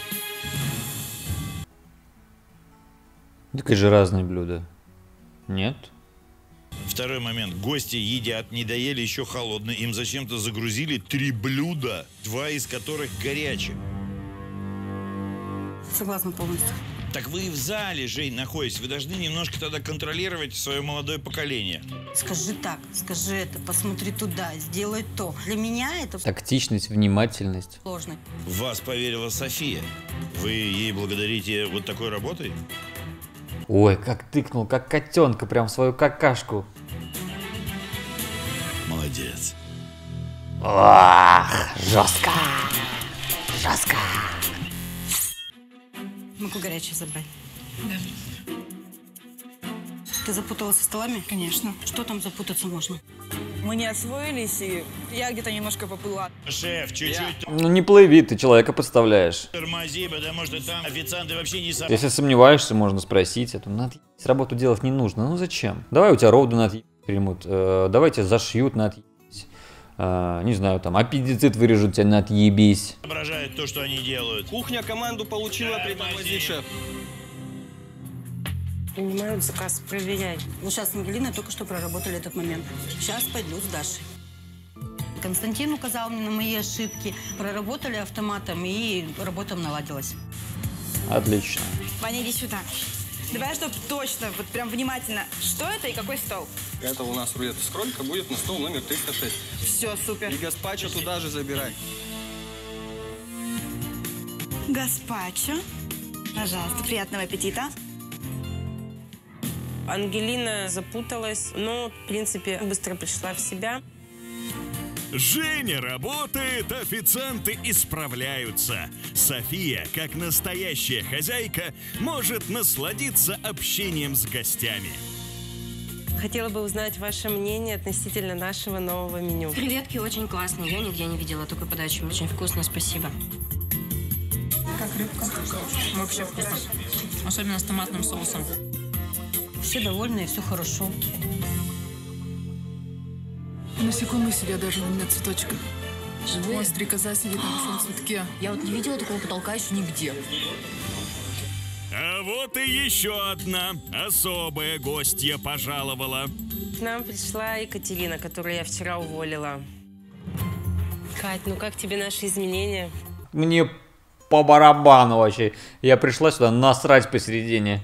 Так это же разные блюда. Нет? Второй момент. Гости едят, не доели, еще холодные. Им зачем-то загрузили три блюда, два из которых горячие. Согласна полностью. Так вы и в зале, Жень, находитесь. Вы должны немножко тогда контролировать свое молодое поколение. Скажи так, скажи это, посмотри туда, сделай то. Для меня это Тактичность, внимательность. сложно. В вас поверила София. Вы ей благодарите вот такой работой? Ой, как тыкнул, как котенка, прям в свою какашку. Молодец. Ох, жестко. Жестко. Могу горячее забрать. Да. Ты запуталась со столами? Конечно. Что там запутаться можно? Мы не освоились, и я где-то немножко поплыла. Шеф, чуть-чуть Ну не плыви, ты человека подставляешь. тормози, потому что там официанты вообще не сам. Если сомневаешься, можно спросить. Это надо работу делать не нужно. Ну зачем? Давай у тебя роду на примут. Э, давайте зашьют на э, не знаю, там аппендицит вырежут тебя на отъебись. Соображают то, что они делают. Кухня команду получила, притормозить, шеф. Принимают заказ, проверяй. Ну, сейчас с Ангелиной только что проработали этот момент. Сейчас пойду с Дашей. Константин указал мне на мои ошибки. Проработали автоматом, и работа наладилась. Отлично. Ваня, иди сюда. Давай, чтобы точно, вот прям внимательно. Что это и какой стол? Это у нас рулет из кролика будет на стол номер триста шесть. Все, супер. И гаспачо туда же забирай. Гаспачо. Пожалуйста, приятного аппетита. Ангелина запуталась, но, в принципе, быстро пришла в себя. Женя работает, официанты исправляются. София, как настоящая хозяйка, может насладиться общением с гостями. Хотела бы узнать ваше мнение относительно нашего нового меню. Креветки очень классные. Я нигде не видела такой подачи. Очень вкусно, спасибо. Как рыбка. Вообще вкусно. Особенно с томатным соусом. Все довольны, и все хорошо. Насекомые сидят даже на меня цветочках. Вон стрекоза сидит на большом цветке. Я вот не видела такого потолка еще нигде. А вот и еще одна особая гостья пожаловала. К нам пришла Екатерина, которую я вчера уволила. Кать, ну как тебе наши изменения? Мне по барабану вообще. Я пришла сюда насрать посередине.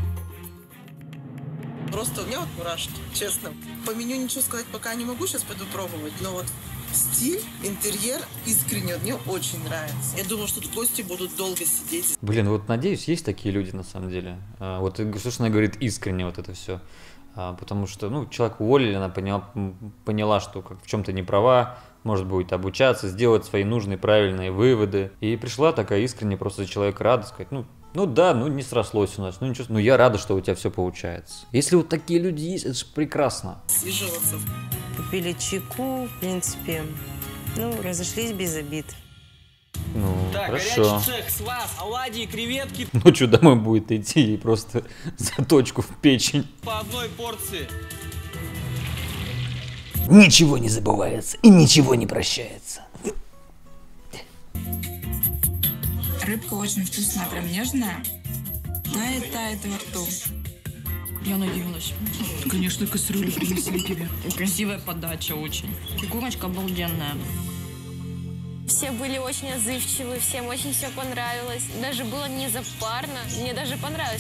Просто у меня вот мурашки, честно. По меню ничего сказать пока не могу, сейчас пойду пробовать. Но вот стиль, интерьер искренне мне очень нравится. Я думаю, что тут гости будут долго сидеть. Блин, вот надеюсь, есть такие люди на самом деле. А, вот, собственно, говорит искренне вот это все. А, потому что, ну, человек уволили, она поняла, поняла, что как в чем-то не права, может будет обучаться, сделать свои нужные, правильные выводы. И пришла такая искренне просто за человека рада сказать, ну, ну да, ну не срослось у нас, ну ничего, ну я рада, что у тебя все получается. Если вот такие люди есть, это же прекрасно. Съезживаться. Купили чайку, в принципе, ну, разошлись без обид. Ну, так, хорошо. горячий цех с вас, оладьи, креветки. Ночью домой будет идти и просто заточку в печень. По одной порции. Ничего не забывается и ничего не прощается. Рыбка очень вкусная, прям нежная. Тает, тает во рту. Я надеялась. Конечно, кастрюлю принесли тебе. Красивая подача очень. Фигурочка обалденная. Все были очень отзывчивы, всем очень все понравилось. Даже было не запарно, мне даже понравилось.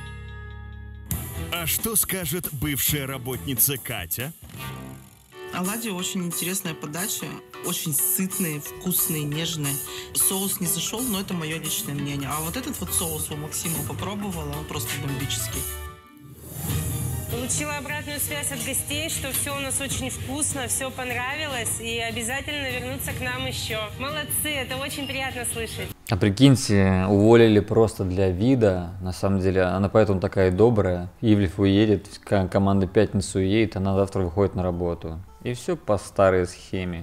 А что скажет бывшая работница Катя? Оладьи очень интересная подача, очень сытные, вкусные, нежные. Соус не зашел, но это мое личное мнение. А вот этот вот соус у Максима попробовала, он просто бомбический. Получила обратную связь от гостей, что все у нас очень вкусно, все понравилось, и обязательно вернуться к нам еще. Молодцы, это очень приятно слышать. А прикиньте, уволили просто для вида. На самом деле, она поэтому такая добрая. Ивлев уедет, команда «Пятницу» уедет, она завтра выходит на работу. И все по старой схеме.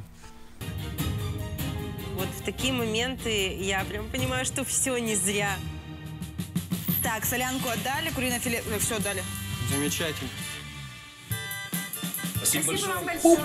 Вот в такие моменты я прям понимаю, что все не зря. Так, солянку отдали, куриное филе... Все отдали. Замечательно. Спасибо большое.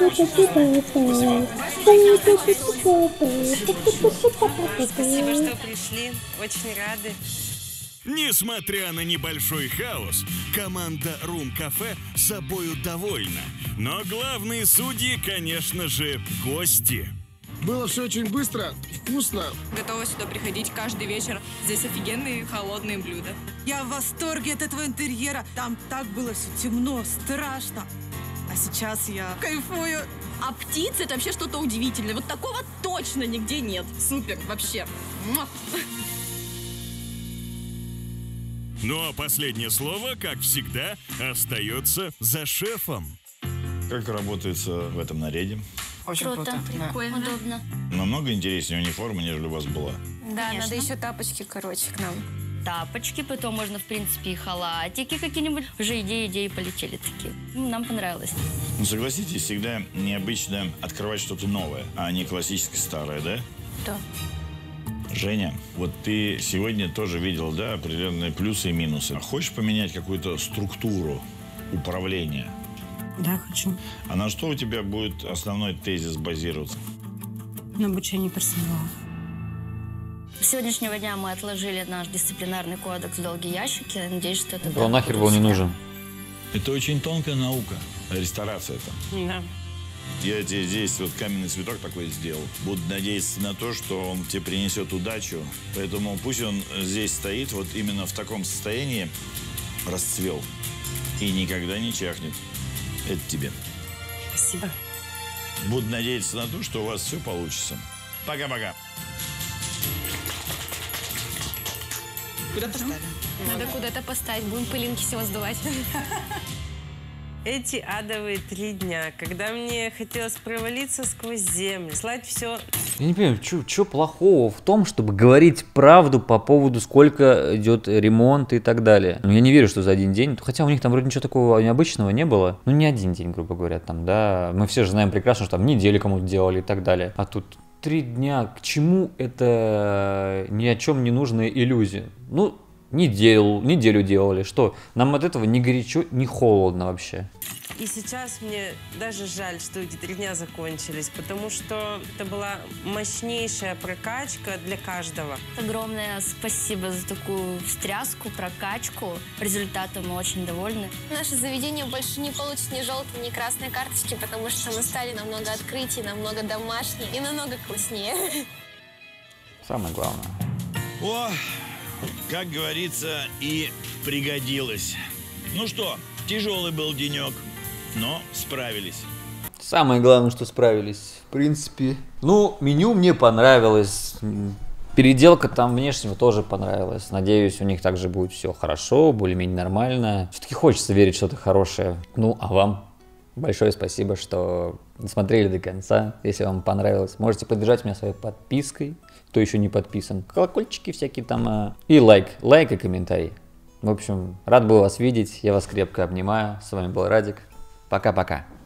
Спасибо, что пришли. Очень рады. Несмотря на небольшой хаос, команда Room Cafe собою довольна. Но главные судьи, конечно же, гости. Было все очень быстро, вкусно. Готова сюда приходить каждый вечер. Здесь офигенные холодные блюда. Я в восторге от этого интерьера. Там так было все темно, страшно. А сейчас я кайфую. А птицы — это вообще что-то удивительное. Вот такого точно нигде нет. Супер, вообще. Ну а последнее слово, как всегда, остается за шефом. Как работается в этом наряде? Очень круто, круто. Прикольно, удобно. Намного интереснее униформа, нежели у вас была. Да, Конечно. Надо еще тапочки, короче, к нам. Тапочки, потом можно, в принципе, и халатики какие-нибудь. Уже идеи, идеи полетели такие. Ну, нам понравилось. Ну, согласитесь, всегда необычно открывать что-то новое, а не классическое старое, да? Да. Женя, вот ты сегодня тоже видел, да, определенные плюсы и минусы. Хочешь поменять какую-то структуру управления? Да, хочу. А на что у тебя будет основной тезис базироваться? На обучении персонала. С сегодняшнего дня мы отложили наш дисциплинарный кодекс в долгие ящики. Надеюсь, что это... Он нахер был не нужен. Это очень тонкая наука. Ресторация это. Да. Я тебе здесь вот каменный цветок такой сделал. Буду надеяться на то, что он тебе принесет удачу. Поэтому пусть он здесь стоит вот именно в таком состоянии, расцвел. И никогда не чахнет. Это тебе. Спасибо. Буду надеяться на то, что у вас все получится. Пока-пока. Куда поставим? Надо куда-то поставить, будем пылинки всего сдувать. Эти адовые три дня, когда мне хотелось провалиться сквозь землю, слать все. Я не понимаю, что плохого в том, чтобы говорить правду по поводу, сколько идет ремонт и так далее. Ну, я не верю, что за один день, хотя у них там вроде ничего такого необычного не было. Ну, не один день, грубо говоря, там, да. Мы все же знаем прекрасно, что там неделю кому-то делали и так далее. А тут три дня, к чему это ни о чем не нужная иллюзия? Ну, неделю, неделю делали, что? Нам от этого ни горячо, ни холодно вообще. И сейчас мне даже жаль, что эти три дня закончились, потому что это была мощнейшая прокачка для каждого. Огромное спасибо за такую встряску, прокачку. Результатом мы очень довольны. Наше заведение больше не получит ни желтой, ни красной карточки, потому что мы стали намного открытий, намного домашнее и намного вкуснее. Самое главное. О, как говорится, и пригодилось. Ну что, тяжелый был денек, но справились. Самое главное, что справились. В принципе, ну, меню мне понравилось. Переделка там внешнего тоже понравилась. Надеюсь, у них также будет все хорошо, более-менее нормально. Все-таки хочется верить в что-то хорошее. Ну, а вам большое спасибо, что досмотрели до конца. Если вам понравилось, можете поддержать меня своей подпиской. Кто еще не подписан. Колокольчики всякие там. И лайк. Лайк и комментарий. В общем, рад был вас видеть. Я вас крепко обнимаю. С вами был Радик. Пока-пока.